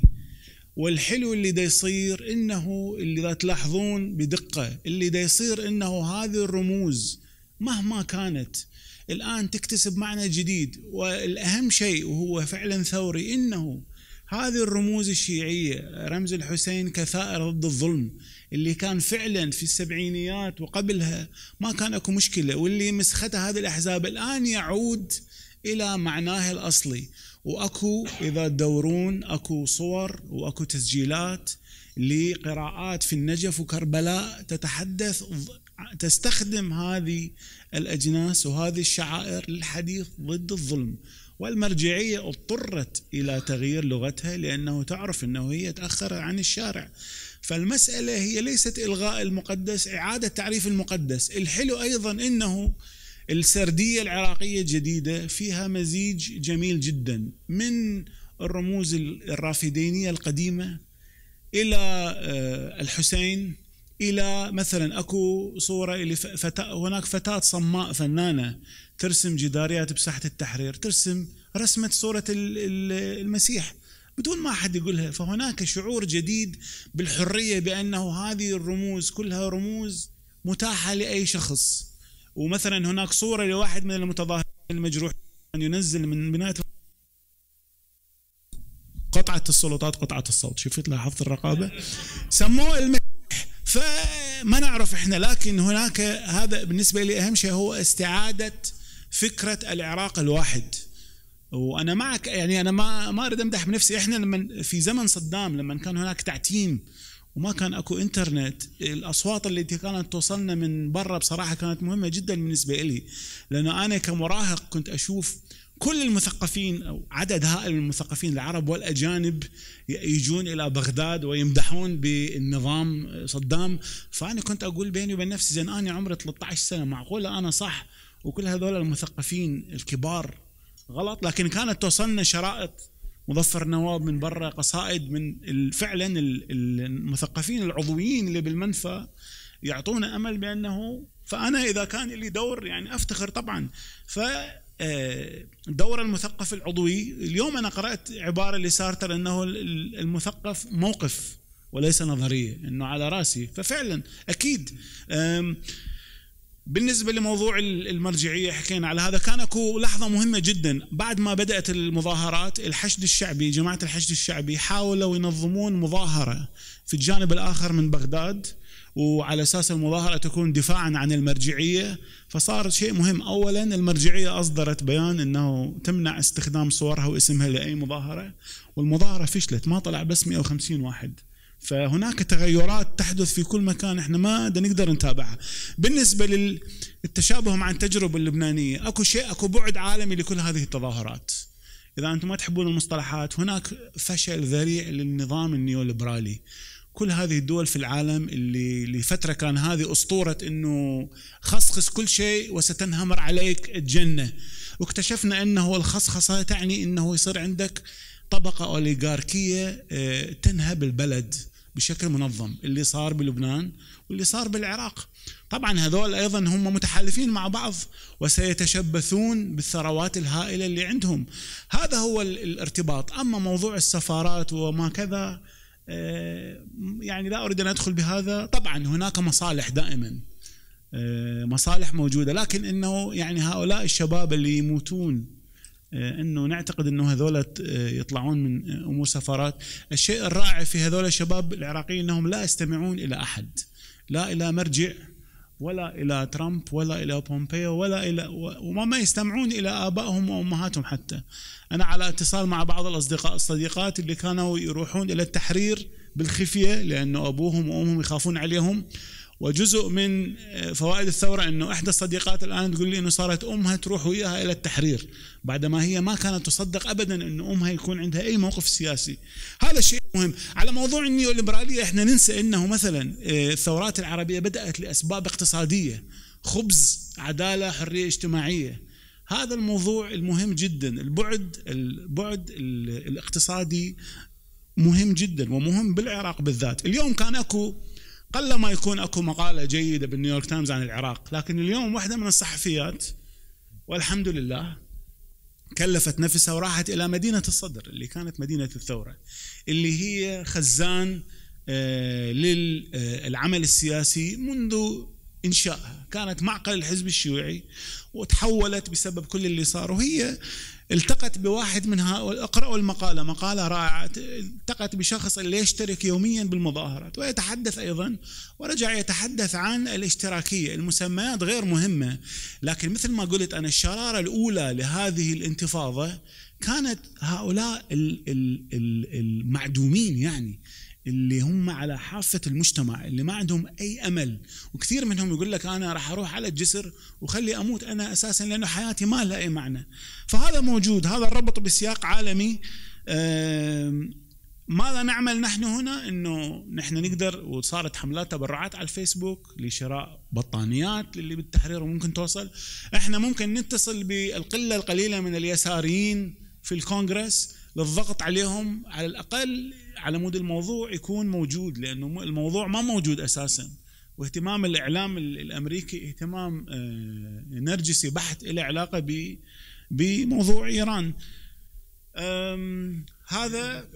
والحلو اللي دا يصير إنه اللي دا تلاحظون بدقة اللي دا يصير إنه هذه الرموز مهما كانت الآن تكتسب معنى جديد. والأهم شيء وهو فعلا ثوري إنه هذه الرموز الشيعية، رمز الحسين كثائر ضد الظلم اللي كان فعلا في السبعينيات وقبلها ما كان اكو مشكلة، واللي مسختها هذه الأحزاب الآن يعود إلى معناه الأصلي. وأكو إذا تدورون أكو صور وأكو تسجيلات لقراءات في النجف وكربلاء تتحدث تستخدم هذه الأجناس وهذه الشعائر للحديث ضد الظلم. والمرجعية اضطرت إلى تغيير لغتها لأنه تعرف أنه هي تأخر عن الشارع. فالمسألة هي ليست إلغاء المقدس، إعادة تعريف المقدس. الحلو أيضا أنه السردية العراقية الجديدة فيها مزيج جميل جدا من الرموز الرافدينية القديمة إلى الحسين، إلى مثلا أكو صورة اللي فتاة، هناك فتاة صماء فنانة ترسم جداريات بساحة التحرير، ترسم رسمة صورة المسيح بدون ما أحد يقولها. فهناك شعور جديد بالحرية بأنه هذه الرموز كلها رموز متاحة لأي شخص. ومثلا هناك صورة لواحد من المتظاهرين المجروح ينزل من بناية قطعة السلطات قطعة الصوت، شفت لاحظت الرقابة سموه المسيح. فما نعرف احنا، لكن هناك هذا بالنسبة لي أهم شيء هو استعادة فكرة العراق الواحد. وأنا معك، يعني أنا ما ما أريد أمدح بنفسي. إحنا لما في زمن صدام لما كان هناك تعتيم وما كان أكو إنترنت، الأصوات اللي كانت توصلنا من برا بصراحة كانت مهمة جدا بالنسبة لي، لأنه أنا كمراهق كنت أشوف كل المثقفين أو عدد هائل من المثقفين العرب والأجانب يجون إلى بغداد ويمدحون بالنظام صدام. فأنا كنت أقول بيني وبين نفسي زين أنا عمري ثلاثة عشر سنة، معقولة أنا صح وكل هذول المثقفين الكبار غلط؟ لكن كانت توصلنا شرائط مظفر نواب من برا، قصائد من فعلا المثقفين العضويين اللي بالمنفى يعطونا أمل بأنه. فأنا إذا كان لي دور يعني أفتخر طبعا. ف دور المثقف العضوي اليوم أنا قرأت عبارة لسارتر أنه المثقف موقف وليس نظرية، أنه على رأسي. ففعلا أكيد بالنسبة لموضوع المرجعية حكينا على هذا. كان أكو لحظة مهمة جدا بعد ما بدأت المظاهرات، الحشد الشعبي جماعة الحشد الشعبي حاولوا ينظمون مظاهرة في الجانب الآخر من بغداد، وعلى أساس المظاهرة تكون دفاعا عن المرجعية. فصار شيء مهم، أولا المرجعية أصدرت بيان أنه تمنع استخدام صورها واسمها لأي مظاهرة، والمظاهرة فشلت، ما طلع بس مئة وخمسين واحد. فهناك تغيرات تحدث في كل مكان احنا ما نقدر نتابعها. بالنسبة للتشابه مع التجربة اللبنانية، اكو شيء اكو بعد عالمي لكل هذه التظاهرات. اذا انتم ما تحبون المصطلحات، هناك فشل ذريع للنظام النيوليبرالي. كل هذه الدول في العالم اللي لفترة كان هذه أسطورة انه خصخص كل شيء وستنهمر عليك الجنة، واكتشفنا انه الخصخصة تعني انه يصير عندك طبقة أوليغاركية تنهب البلد بشكل منظم، اللي صار بلبنان واللي صار بالعراق. طبعا هذول أيضا هم متحالفين مع بعض وسيتشبثون بالثروات الهائلة اللي عندهم. هذا هو الارتباط. أما موضوع السفارات وما كذا يعني لا أريد أن أدخل بهذا. طبعا هناك مصالح دائما، مصالح موجودة، لكن إنه يعني هؤلاء الشباب اللي يموتون إنه نعتقد إنه هذول يطلعون من أمور سفارات. الشيء الرائع في هذول الشباب العراقيين إنهم لا يستمعون إلى أحد، لا إلى مرجع ولا إلى ترامب ولا إلى بومبيو ولا إلى وما يستمعون إلى آبائهم وأمهاتهم. حتى أنا على اتصال مع بعض الأصدقاء الصديقات اللي كانوا يروحون إلى التحرير بالخفية لأنه أبوهم وأمهم يخافون عليهم. وجزء من فوائد الثورة أنه إحدى الصديقات الآن تقول لي أنه صارت أمها تروح وياها إلى التحرير بعدما هي ما كانت تصدق أبدا أن أمها يكون عندها أي موقف سياسي. هذا الشيء مهم. على موضوع النيوليبرالية إحنا ننسى أنه مثلا الثورات العربية بدأت لأسباب اقتصادية، خبز، عدالة، حرية اجتماعية. هذا الموضوع المهم جدا. البعد البعد الاقتصادي مهم جدا ومهم بالعراق بالذات. اليوم كان أكو قل ما يكون أكو مقالة جيدة بالنيويورك تايمز عن العراق، لكن اليوم واحدة من الصحفيات والحمد لله كلفت نفسها وراحت إلى مدينة الصدر اللي كانت مدينة الثورة، اللي هي خزان للعمل السياسي منذ إنشائها. كانت معقل الحزب الشيوعي وتحولت بسبب كل اللي صار. وهي التقت بواحد من هؤلاء، اقرأوا المقالة، مقالة رائعة. التقت بشخص اللي يشترك يوميا بالمظاهرات ويتحدث أيضا، ورجع يتحدث عن الاشتراكية. المسميات غير مهمة، لكن مثل ما قلت أنا الشرارة الأولى لهذه الانتفاضة كانت هؤلاء المعدومين، يعني اللي هم على حافة المجتمع، اللي ما عندهم أي أمل. وكثير منهم يقول لك أنا راح أروح على الجسر وخلي أموت أنا أساسا لأنه حياتي ما لها أي معنى. فهذا موجود، هذا الربط بسياق عالمي. ماذا نعمل نحن هنا؟ إنه نحن نقدر، وصارت حملات تبرعات على الفيسبوك لشراء بطانيات للي بالتحرير وممكن توصل. إحنا ممكن نتصل بالقلة القليلة من اليساريين في الكونغرس للضغط عليهم، على الأقل على مود الموضوع يكون موجود، لأنه الموضوع ما موجود أساسا. واهتمام الإعلام الأمريكي اهتمام نرجسي بحت له علاقة بموضوع إيران. هذا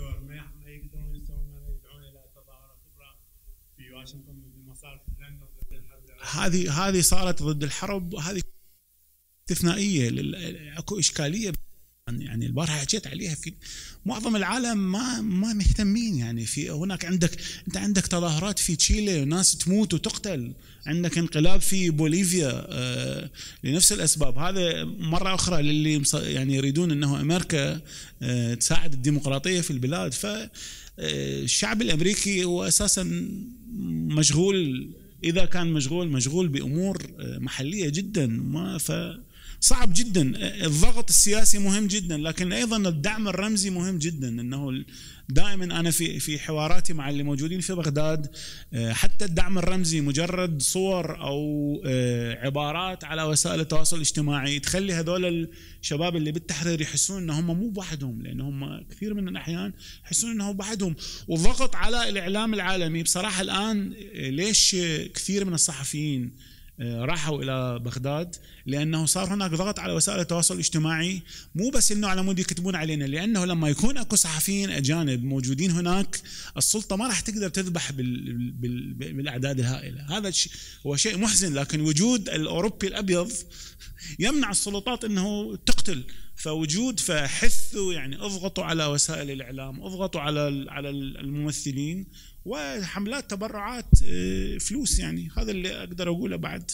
هذه هذه صارت ضد الحرب، وهذه استثنائية. اكو إشكالية يعني البارحة حكيت عليها. في معظم العالم ما ما مهتمين. يعني في هناك عندك انت عندك تظاهرات في تشيلي ناس تموت وتقتل، عندك انقلاب في بوليفيا آه لنفس الاسباب. هذا مرة اخرى للي يعني يريدون انه امريكا آه تساعد الديمقراطية في البلاد. فالشعب الامريكي هو اساسا مشغول، اذا كان مشغول مشغول بامور محلية جدا. ما ف صعب جدا. الضغط السياسي مهم جدا، لكن ايضا الدعم الرمزي مهم جدا. انه دائما انا في في حواراتي مع اللي موجودين في بغداد، حتى الدعم الرمزي مجرد صور او عبارات على وسائل التواصل الاجتماعي تخلي هذول الشباب اللي بالتحرير يحسون انهم مو بوحدهم، لانهم كثير من الاحيان يحسون انهم بوحدهم. والضغط على الاعلام العالمي بصراحه الان، ليش كثير من الصحفيين راحوا إلى بغداد؟ لأنه صار هناك ضغط على وسائل التواصل الاجتماعي، مو بس إنه على مود يكتبون علينا، لأنه لما يكون أكو صحفيين أجانب موجودين هناك السلطة ما راح تقدر تذبح بال... بال... بالأعداد الهائلة. هذا هو شيء محزن، لكن وجود الأوروبي الأبيض يمنع السلطات إنه تقتل. فوجود فحثوا يعني اضغطوا على وسائل الإعلام، اضغطوا على على الممثلين، وحملات تبرعات فلوس. يعني هذا اللي أقدر أقوله. بعد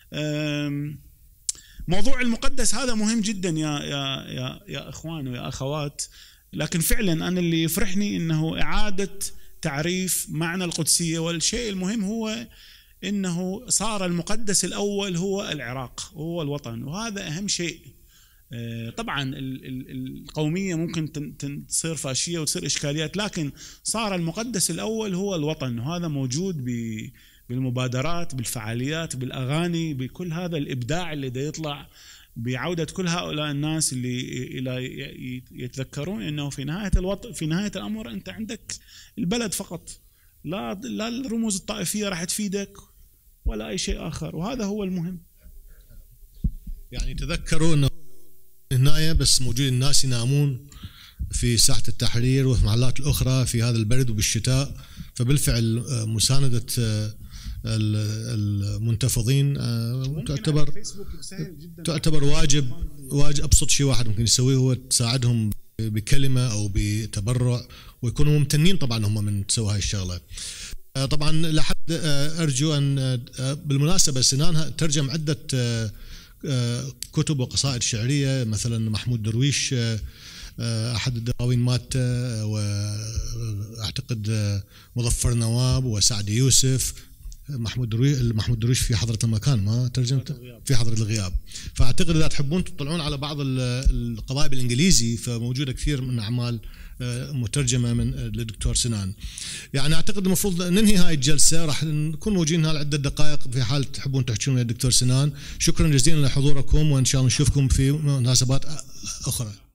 موضوع المقدس هذا مهم جدا يا يا يا يا إخوان ويا أخوات. لكن فعلا أنا اللي يفرحني إنه إعادة تعريف معنى القدسية. والشيء المهم هو إنه صار المقدس الأول هو العراق، هو الوطن، وهذا أهم شيء. طبعا القومية ممكن تصير فاشية وتصير إشكاليات، لكن صار المقدس الأول هو الوطن. وهذا موجود بالمبادرات، بالفعاليات، بالأغاني، بكل هذا الإبداع اللي دا يطلع بعودة كل هؤلاء الناس اللي إلى يتذكرون أنه في نهاية الوط... في نهاية الأمر أنت عندك البلد فقط، لا لا الرموز الطائفية راح تفيدك ولا أي شيء آخر، وهذا هو المهم. يعني تذكروا أنه هنا بس موجود الناس ينامون في ساحة التحرير والمحلات الأخرى في هذا البرد وبالشتاء، فبالفعل مساندة المنتفضين تعتبر تعتبر واجب واجب أبسط شيء واحد ممكن يسويه هو تساعدهم بكلمة أو بتبرع، ويكونوا ممتنين طبعا هم من تسوي هاي الشغلة. طبعا لحد أرجو أن بالمناسبة سنان ترجم عدة كتب وقصائد شعرية، مثلا محمود درويش أحد الدواوين مات، وأعتقد مظفر نواب وسعد يوسف. محمود درويش محمود درويش في حضرة المكان ما ترجمته في حضرة الغياب، فأعتقد إذا تحبون تطلعون على بعض القضايا بالإنجليزي فموجودة كثير من أعمال مترجمة من للدكتور سنان. يعني أعتقد المفروض ننهي هاي الجلسة، راح نكون موجودين هنا لعدة دقائق في حال تحبون تحكون يا دكتور سنان. شكرا جزيلا لحضوركم، وإن شاء الله نشوفكم في مناسبات أخرى.